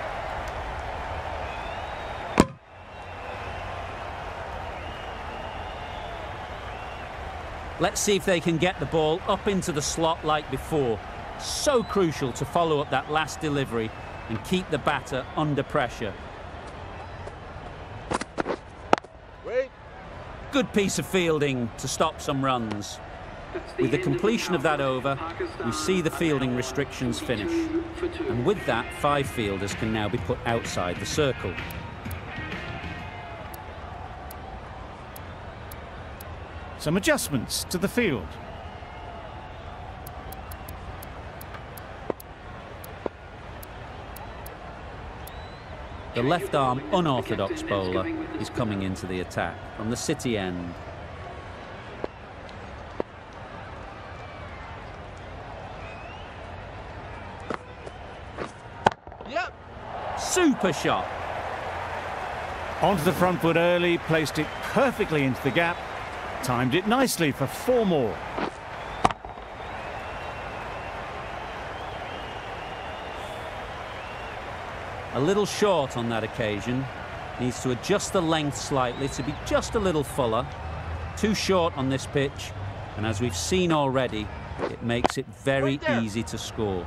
Let's see if they can get the ball up into the slot like before. So crucial to follow up that last delivery and keep the batter under pressure. Wait. Good piece of fielding to stop some runs. With the completion of that over, we see the fielding restrictions finish. And with that, 5 fielders can now be put outside the circle. Some adjustments to the field. The left-arm unorthodox bowler is coming into the attack from the City end. Yep. Super shot. Onto the front foot early, placed it perfectly into the gap, timed it nicely for 4 more. A little short on that occasion. Needs to adjust the length slightly to be just a little fuller. Too short on this pitch, and as we've seen already, it makes it very easy to score.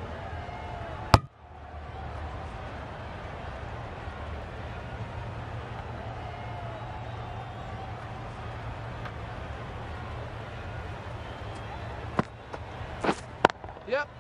Yep.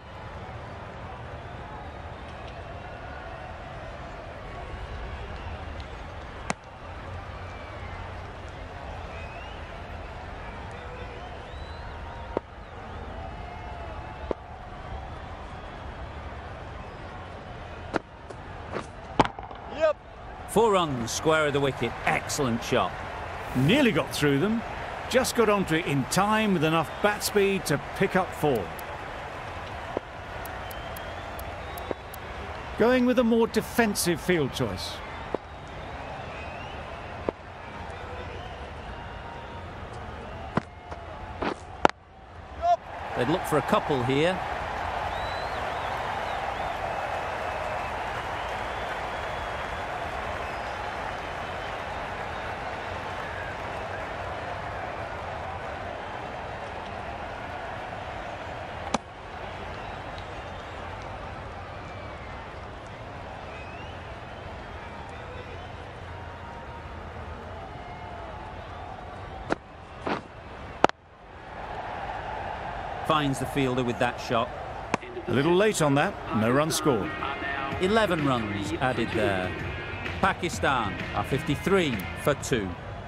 Yep. 4 runs, square of the wicket. Excellent shot. Nearly got through them, just got onto it in time with enough bat speed to pick up 4. Going with a more defensive field choice. They'd look for a couple here. Finds the fielder with that shot. A little late on that, no run scored. 11 runs added there. Pakistan are 53 for 2.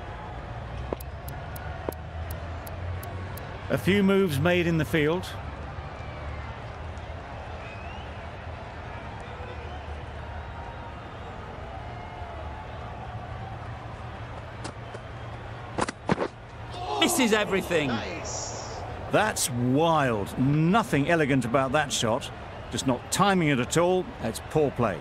A few moves made in the field. Misses everything. That's wild. Nothing elegant about that shot. Just not timing it at all. It's poor play.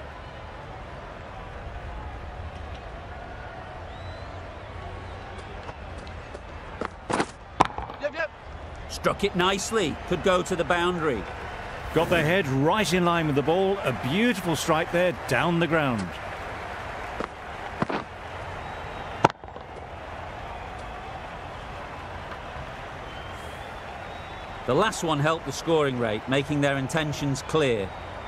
Yep, yep. Struck it nicely. Could go to the boundary. Got their head right in line with the ball. A beautiful strike there down the ground. The last one helped the scoring rate, making their intentions clear.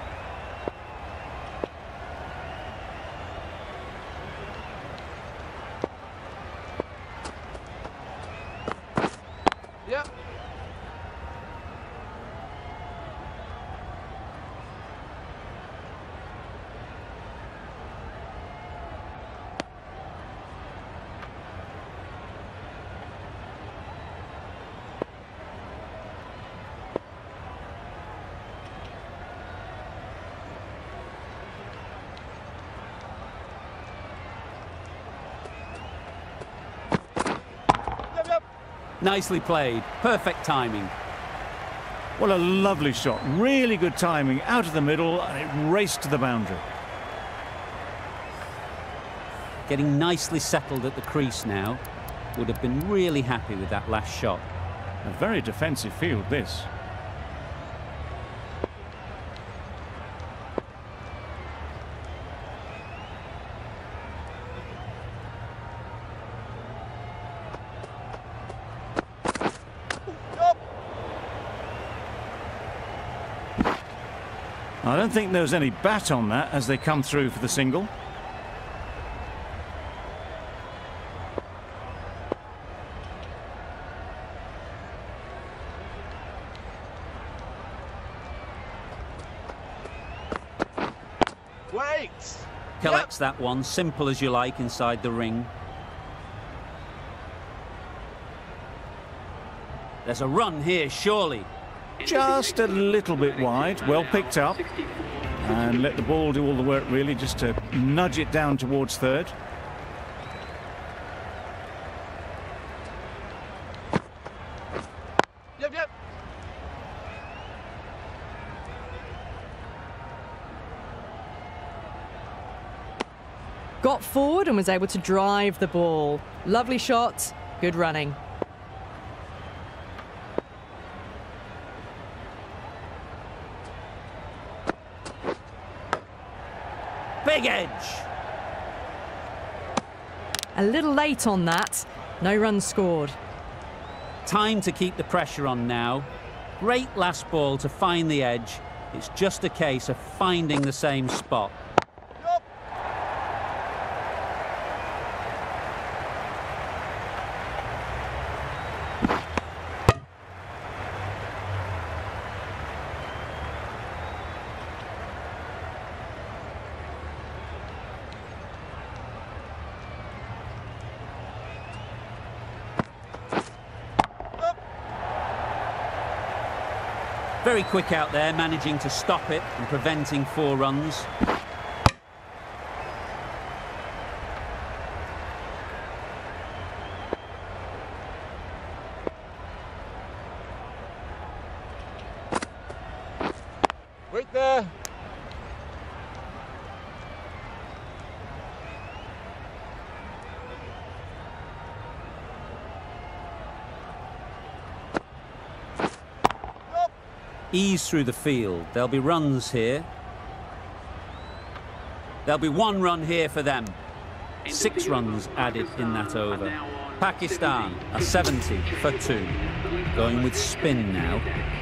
Yep. Nicely played. Perfect timing. What a lovely shot. Really good timing. Out of the middle, and it raced to the boundary. Getting nicely settled at the crease now. Would have been really happy with that last shot. A very defensive field, this. I don't think there was any bat on that as they come through for the single. Wait! Collects that one, simple as you like, inside the ring. There's a run here, surely. Just a little bit wide, well picked up. And let the ball do all the work, really, just to nudge it down towards third. Yep, yep. Got forward and was able to drive the ball. Lovely shot, good running. Big edge. A little late on that. No runs scored. Time to keep the pressure on now. Great last ball to find the edge. It's just a case of finding the same spot. Yup. Very quick out there, managing to stop it and preventing 4 runs. Wait there. Ease through the field. There'll be runs here. There'll be 1 run here for them. 6 runs added in that over. Pakistan are 70 for 2. Going with spin now.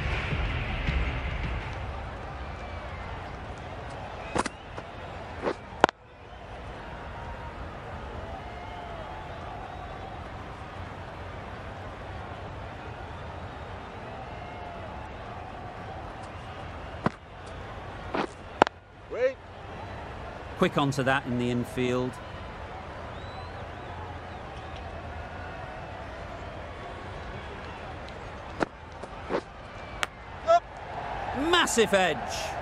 Wait. Quick onto that in the infield. Yup. Massive edge.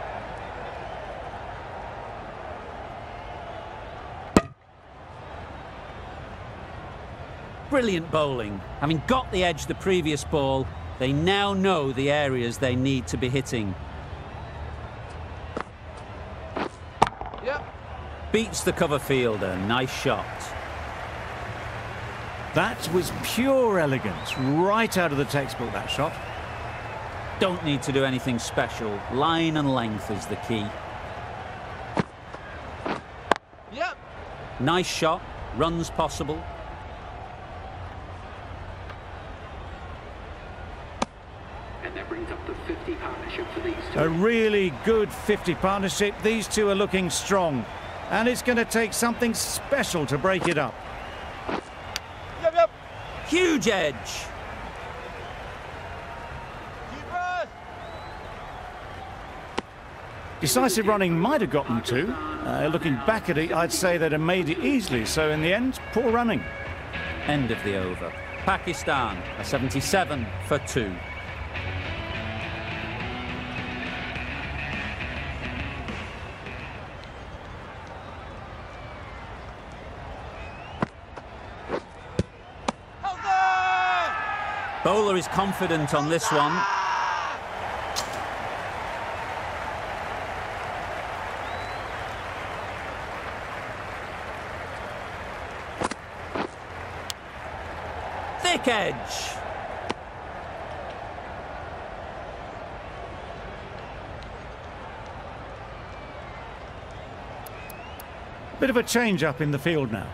Brilliant bowling. Having got the edge the previous ball, they now know the areas they need to be hitting. Yep. Beats the cover fielder. Nice shot. That was pure elegance, right out of the textbook, that shot. Don't need to do anything special. Line and length is the key. Yep. Nice shot. Runs possible. And that brings up the 50 partnership for these two. A really good 50 partnership. These two are looking strong. And it's going to take something special to break it up. Yep, yep. Huge edge. Keep run. Decisive running might have gotten 2. Looking back at it, I'd say they'd have made it easily. So in the end, poor running. End of the over. Pakistan are 77 for 2. Bowler is confident on this one. Thick edge. Bit of a change up in the field now.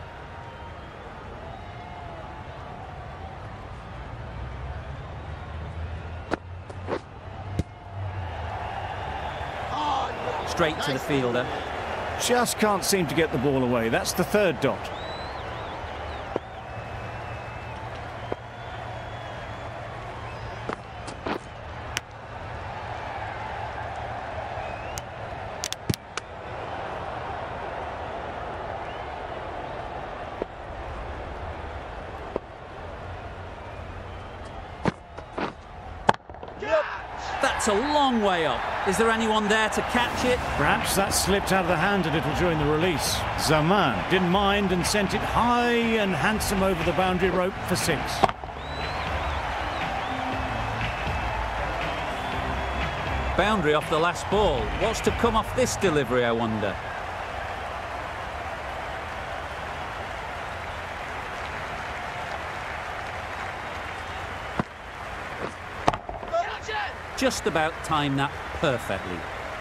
straight to the fielder. Just can't seem to get the ball away. That's the third dot. That's a long way up. Is there anyone there to catch it? Perhaps that slipped out of the hand a little during the release. Zaman didn't mind and sent it high and handsome over the boundary rope for 6. Boundary off the last ball. What's to come off this delivery, I wonder? Just about timed that perfectly.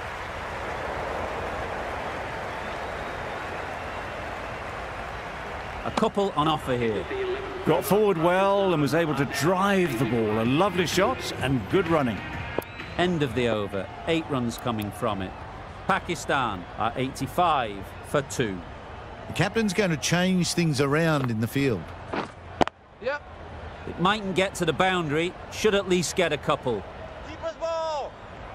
A couple on offer here. Got forward well and was able to drive the ball. A lovely shot and good running. End of the over. 8 runs coming from it. Pakistan are 85 for 2. The captain's going to change things around in the field. Yep. It mightn't get to the boundary. Should at least get a couple. Keeper's ball.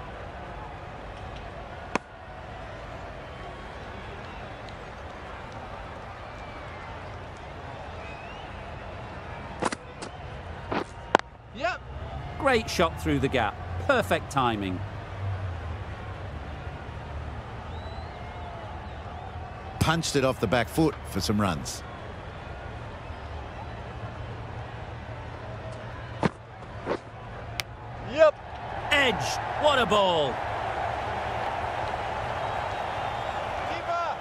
Yep. Great shot through the gap. Perfect timing. Punched it off the back foot for some runs. Yep. Edge. What a ball. Keeper.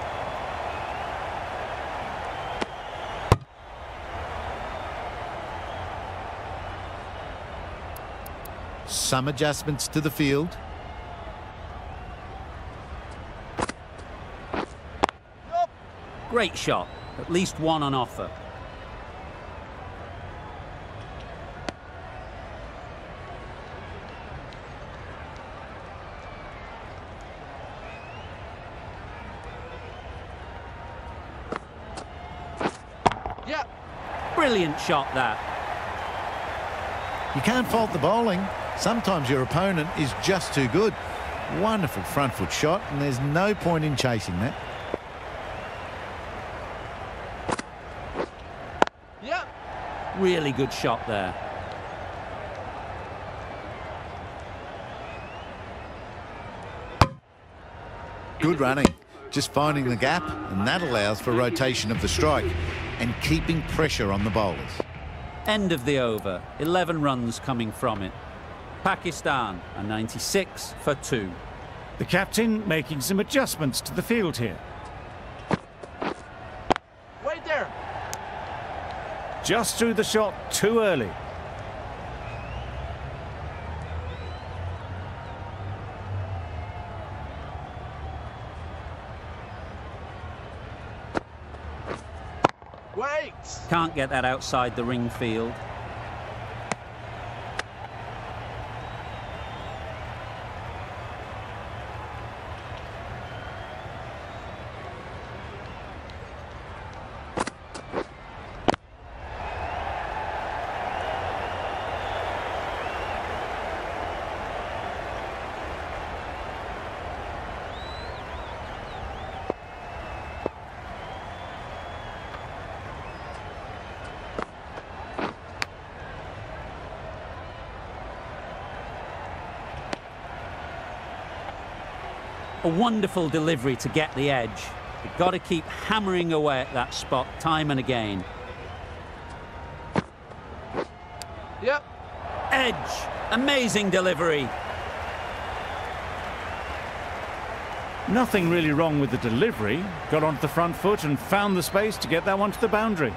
Some adjustments to the field. Yup. Great shot. At least one on offer. Yep. Brilliant shot that. You can't fault the bowling. Sometimes your opponent is just too good. Wonderful front foot shot, and there's no point in chasing that. Yep. Really good shot there. Good running. Just finding the gap, and that allows for rotation of the strike and keeping pressure on the bowlers. End of the over. 11 runs coming from it. Pakistan are 96 for 2. The captain making some adjustments to the field here. Wait there. Just threw the shot too early. Wait. Can't get that outside the ring field. A wonderful delivery to get the edge. You've got to keep hammering away at that spot time and again. Yep. Edge. Amazing delivery. Nothing really wrong with the delivery. Got onto the front foot and found the space to get that one to the boundary.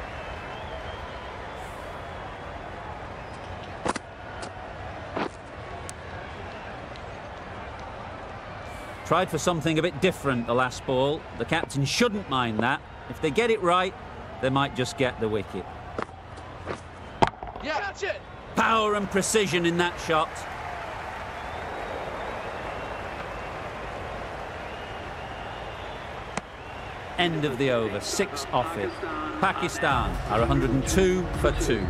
Tried for something a bit different the last ball. The captain shouldn't mind that. If they get it right, they might just get the wicket. Yeah. Catch it. Power and precision in that shot. End of the over, 6 off it. Pakistan are 102 for 2.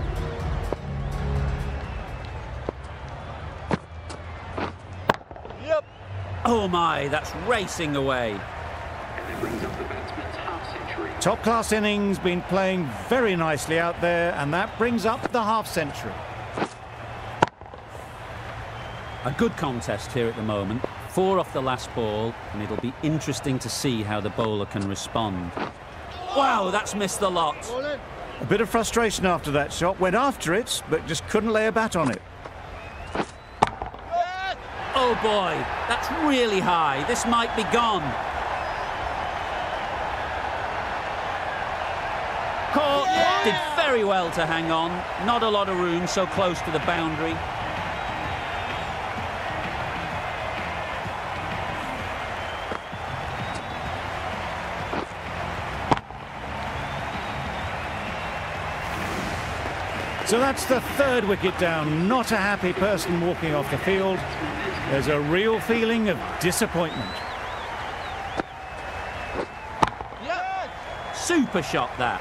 Yep. Oh my, that's racing away. And that brings up the batsman's half-century. Top-class innings, been playing very nicely out there, and that brings up the half-century. A good contest here at the moment. 4 off the last ball, and it'll be interesting to see how the bowler can respond. Wow, that's missed the lot. A bit of frustration after that shot. Went after it, but just couldn't lay a bat on it. Oh boy, that's really high. This might be gone. Caught. Did very well to hang on. Not a lot of room so close to the boundary. So that's the 3rd wicket down. Not a happy person walking off the field. There's a real feeling of disappointment. Yep. Super shot that.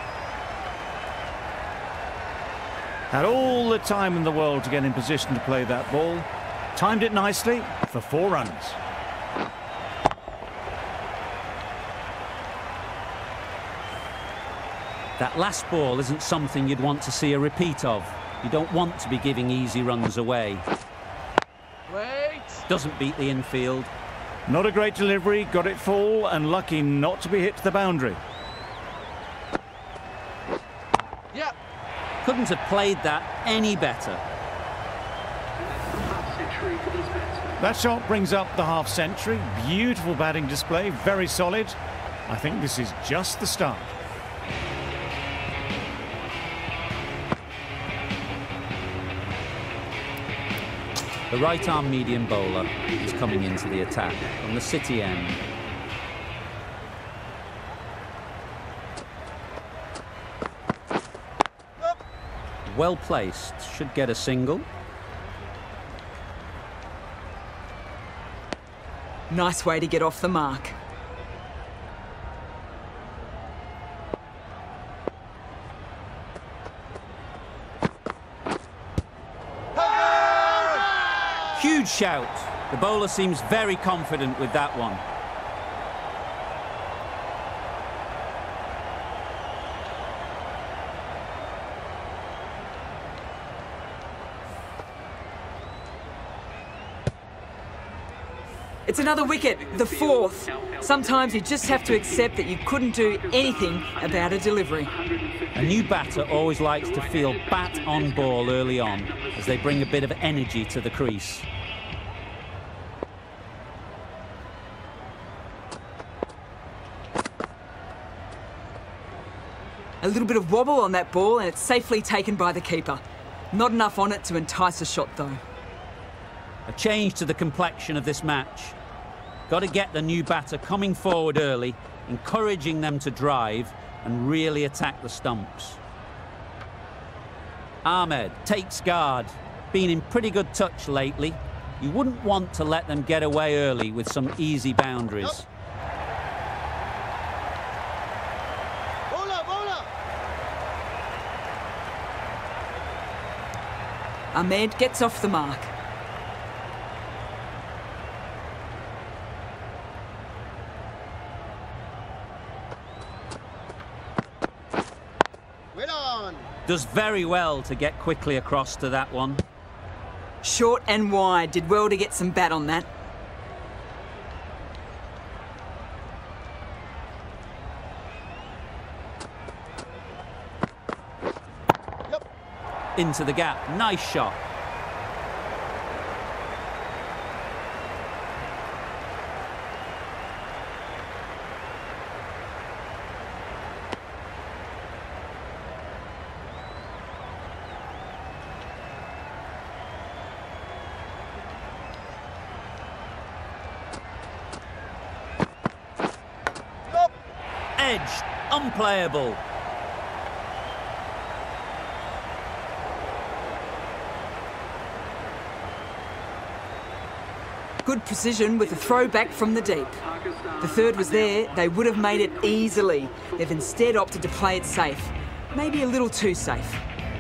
Had all the time in the world to get in position to play that ball. Timed it nicely for 4 runs. That last ball isn't something you'd want to see a repeat of. You don't want to be giving easy runs away. Wait. Doesn't beat the infield. Not a great delivery, got it full, and lucky not to be hit to the boundary. Yep. Couldn't have played that any better. Half-century for these batsmen. That shot brings up the half-century. Beautiful batting display, very solid. I think this is just the start. The right-arm medium bowler is coming into the attack on the City end. Well placed, should get a single. Nice way to get off the mark. Huge shout. The bowler seems very confident with that one. It's another wicket, the 4th. Sometimes you just have to accept that you couldn't do anything about a delivery. A new batter always likes to feel bat on ball early on as they bring a bit of energy to the crease. A little bit of wobble on that ball and it's safely taken by the keeper. Not enough on it to entice a shot though. A change to the complexion of this match. Got to get the new batter coming forward early, encouraging them to drive and really attack the stumps. Ahmed takes guard. Been in pretty good touch lately. You wouldn't want to let them get away early with some easy boundaries. Ahmed gets off the mark. Does very well to get quickly across to that one. Short and wide. Did well to get some bat on that. Into the gap. Nice shot. Edged. Unplayable. Good precision with a throw back from the deep. The third was there, they would have made it easily. They've instead opted to play it safe. Maybe a little too safe.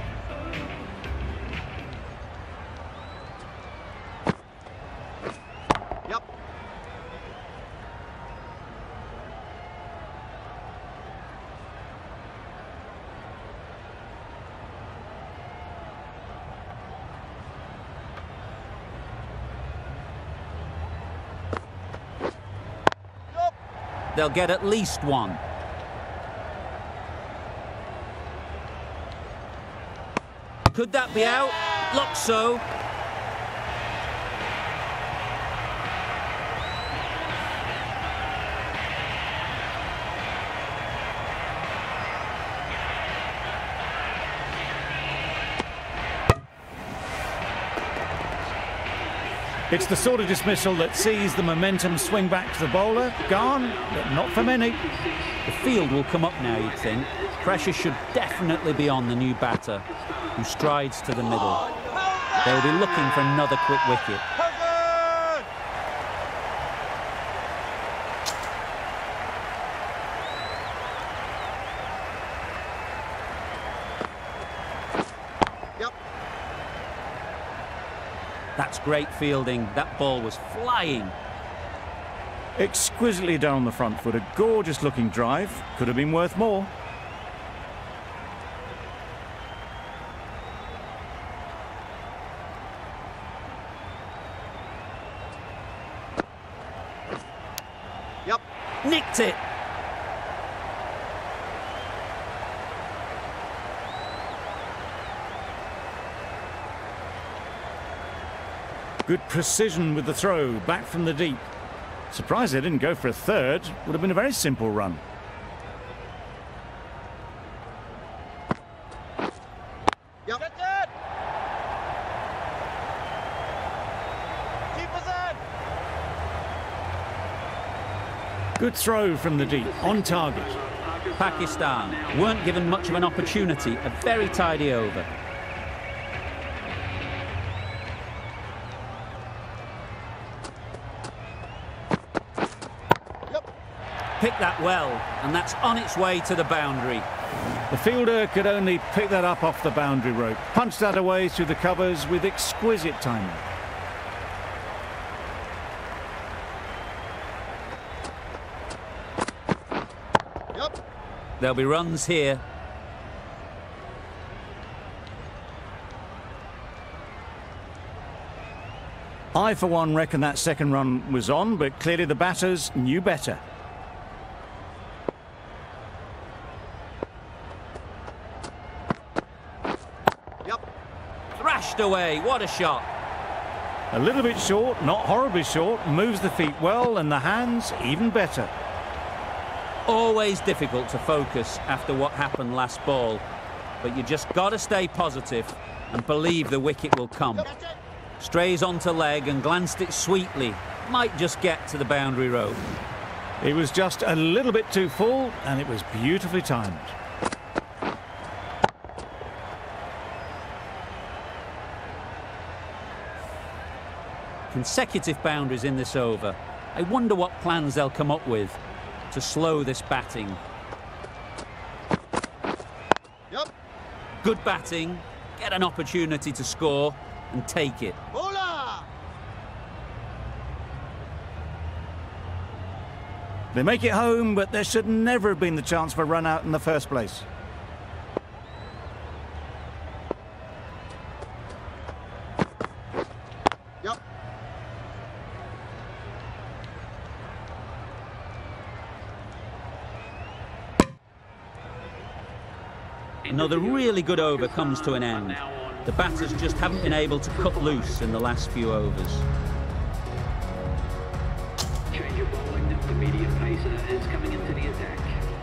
Yep. They'll get at least one. Could that be out? Looks so. It's the sort of dismissal that sees the momentum swing back to the bowler. Gone, but not for many. The field will come up now, you'd think. Pressure should definitely be on the new batter, who strides to the middle. They'll be looking for another quick wicket. That's great fielding. That ball was flying. Exquisitely done on the front foot. A gorgeous looking drive. Could have been worth more. Yep. Nicked it. Good precision with the throw, back from the deep. Surprised they didn't go for a third. Would have been a very simple run. Yep. Get it! Keep us in! Good throw from the deep, on target. Pakistan weren't given much of an opportunity. A very tidy over. Pick that well, and that's on its way to the boundary. The fielder could only pick that up off the boundary rope. Punched that away through the covers with exquisite timing. Yep. There'll be runs here. I, for one, reckon that second run was on, but clearly the batters knew better. Thrashed away, what a shot. A little bit short, not horribly short, moves the feet well and the hands even better. Always difficult to focus after what happened last ball, but you just got to stay positive and believe the wicket will come. Strays onto leg and glanced it sweetly. Might just get to the boundary rope. It was just a little bit too full and it was beautifully timed. Consecutive boundaries in this over. I wonder what plans they'll come up with to slow this batting. Yep. Good batting, get an opportunity to score and take it. Bowler! They make it home, but there should never have been the chance for a run out in the first place. Yep. Another really good over comes to an end. The batters just haven't been able to cut loose in the last few overs. Change of bowling. The medium pacer is coming into the attack.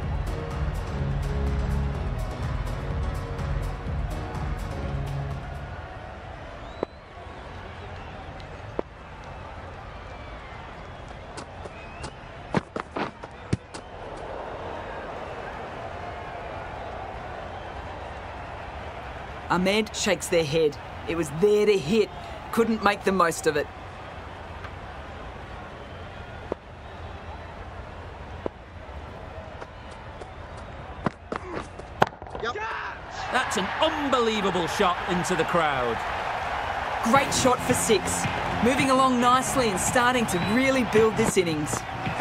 Ahmed shakes their head. It was there to hit. Couldn't make the most of it. Unbelievable shot into the crowd. Great shot for 6. Moving along nicely and starting to really build this innings.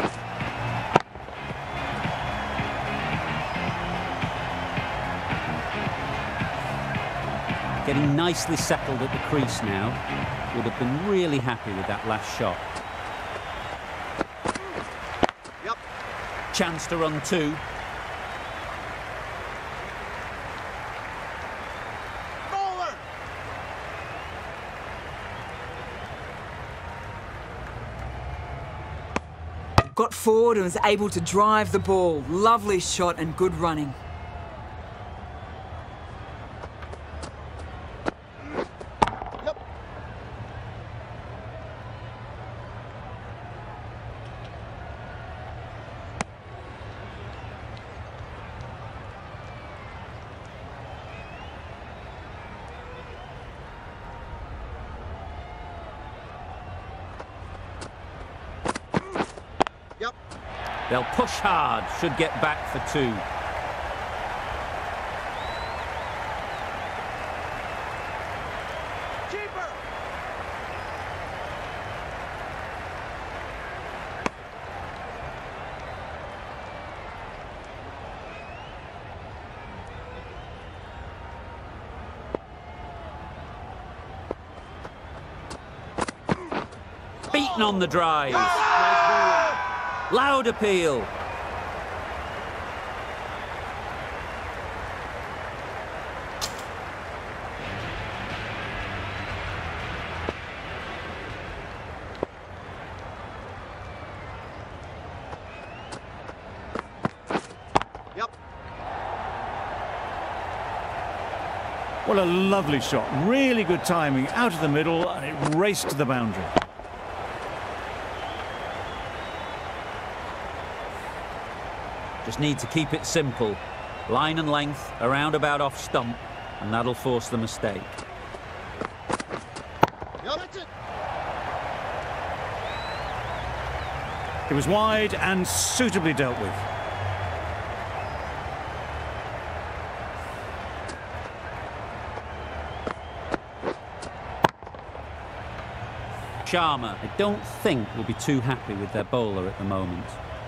Getting nicely settled at the crease now. Would have been really happy with that last shot. Yep. Chance to run 2. Bowler. Got forward and was able to drive the ball. Lovely shot and good running. Yep. They'll push hard, should get back for 2. Keeper. Beaten on the drive. Loud appeal. Yep. What a lovely shot. Really good timing. Out of the middle, and it raced to the boundary. Just need to keep it simple. Line and length, around about off stump, and that'll force the mistake. Yep. That's it. It was wide and suitably dealt with. Sharma, I don't think, will be too happy with their bowler at the moment.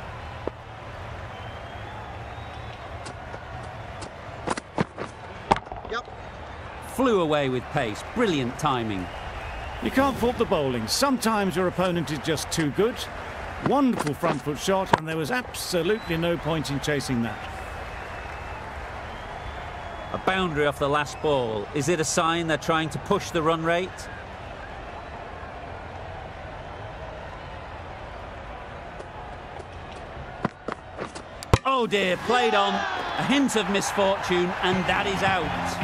Yep. Flew away with pace. Brilliant timing. You can't fault the bowling. Sometimes your opponent is just too good. Wonderful front foot shot, and there was absolutely no point in chasing that. A boundary off the last ball. Is it a sign they're trying to push the run rate? Oh dear, played on. A hint of misfortune, and that is out.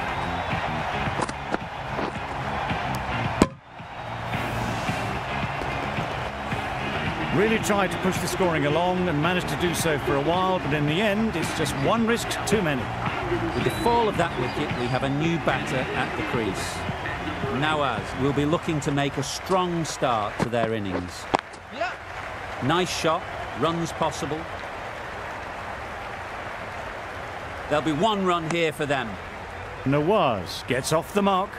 Really tried to push the scoring along and managed to do so for a while, but in the end, it's just one risk too many. With the fall of that wicket, we have a new batter at the crease. Nawaz will be looking to make a strong start to their innings. Yep. Nice shot, runs possible. There'll be 1 run here for them. Nawaz gets off the mark.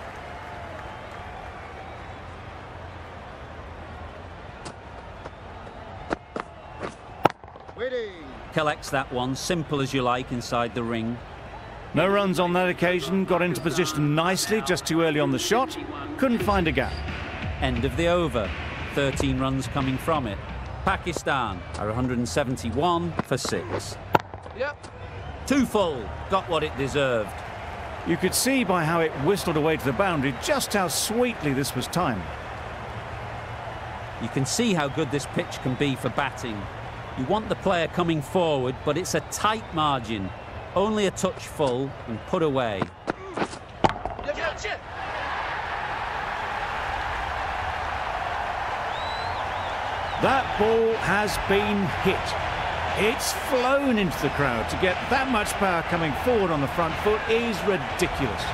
Waiting. Collects that one, simple as you like, inside the ring. No runs on that occasion, got into position nicely, just too early on the shot. Couldn't find a gap. End of the over. 13 runs coming from it. Pakistan are 171 for 6. Yep. 2 full, got what it deserved. You could see by how it whistled away to the boundary just how sweetly this was timed. You can see how good this pitch can be for batting. You want the player coming forward, but it's a tight margin. Only a touch full and put away. That ball has been hit. It's flown into the crowd. To get that much power coming forward on the front foot is ridiculous.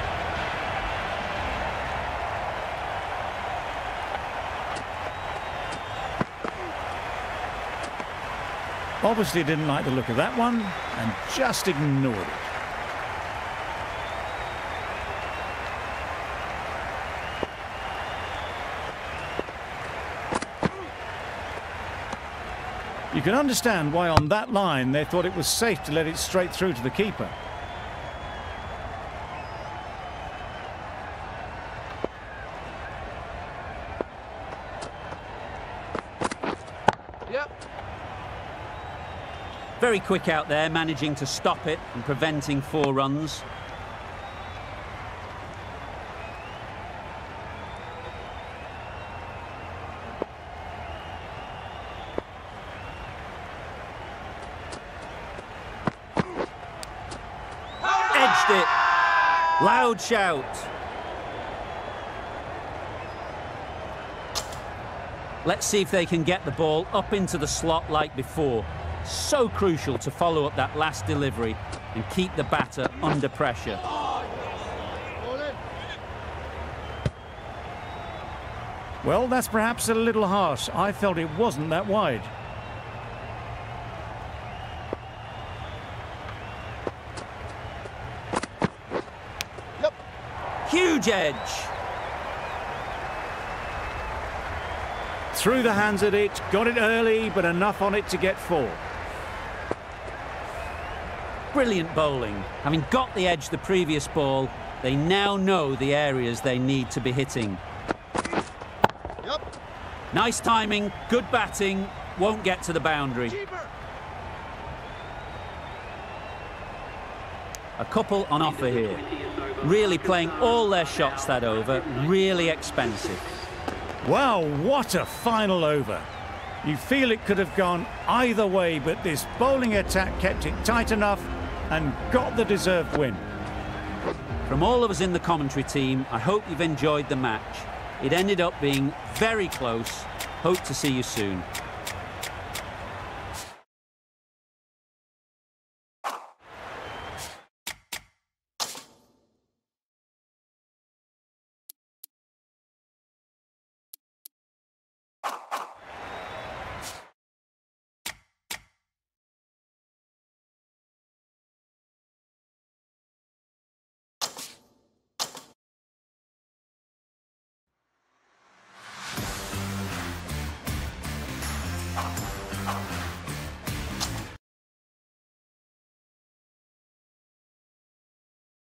Obviously didn't like the look of that one and just ignored it. You can understand why on that line they thought it was safe to let it straight through to the keeper. Yep. Very quick out there, managing to stop it and preventing 4 runs. Edged it. Loud shout. Let's see if they can get the ball up into the slot like before. So crucial to follow up that last delivery and keep the batter under pressure. Well, that's perhaps a little harsh. I felt it wasn't that wide. Yep. Huge edge. Through the hands at it, got it early, but enough on it to get 4. Brilliant bowling. Having got the edge the previous ball, they now know the areas they need to be hitting. Yep. Nice timing, good batting, won't get to the boundary. Keeper. A couple on offer here. Really playing all their shots that over, really expensive. Wow, what a final over. You feel it could have gone either way, but this bowling attack kept it tight enough and got the deserved win. From all of us in the commentary team, I hope you've enjoyed the match. It ended up being very close. Hope to see you soon.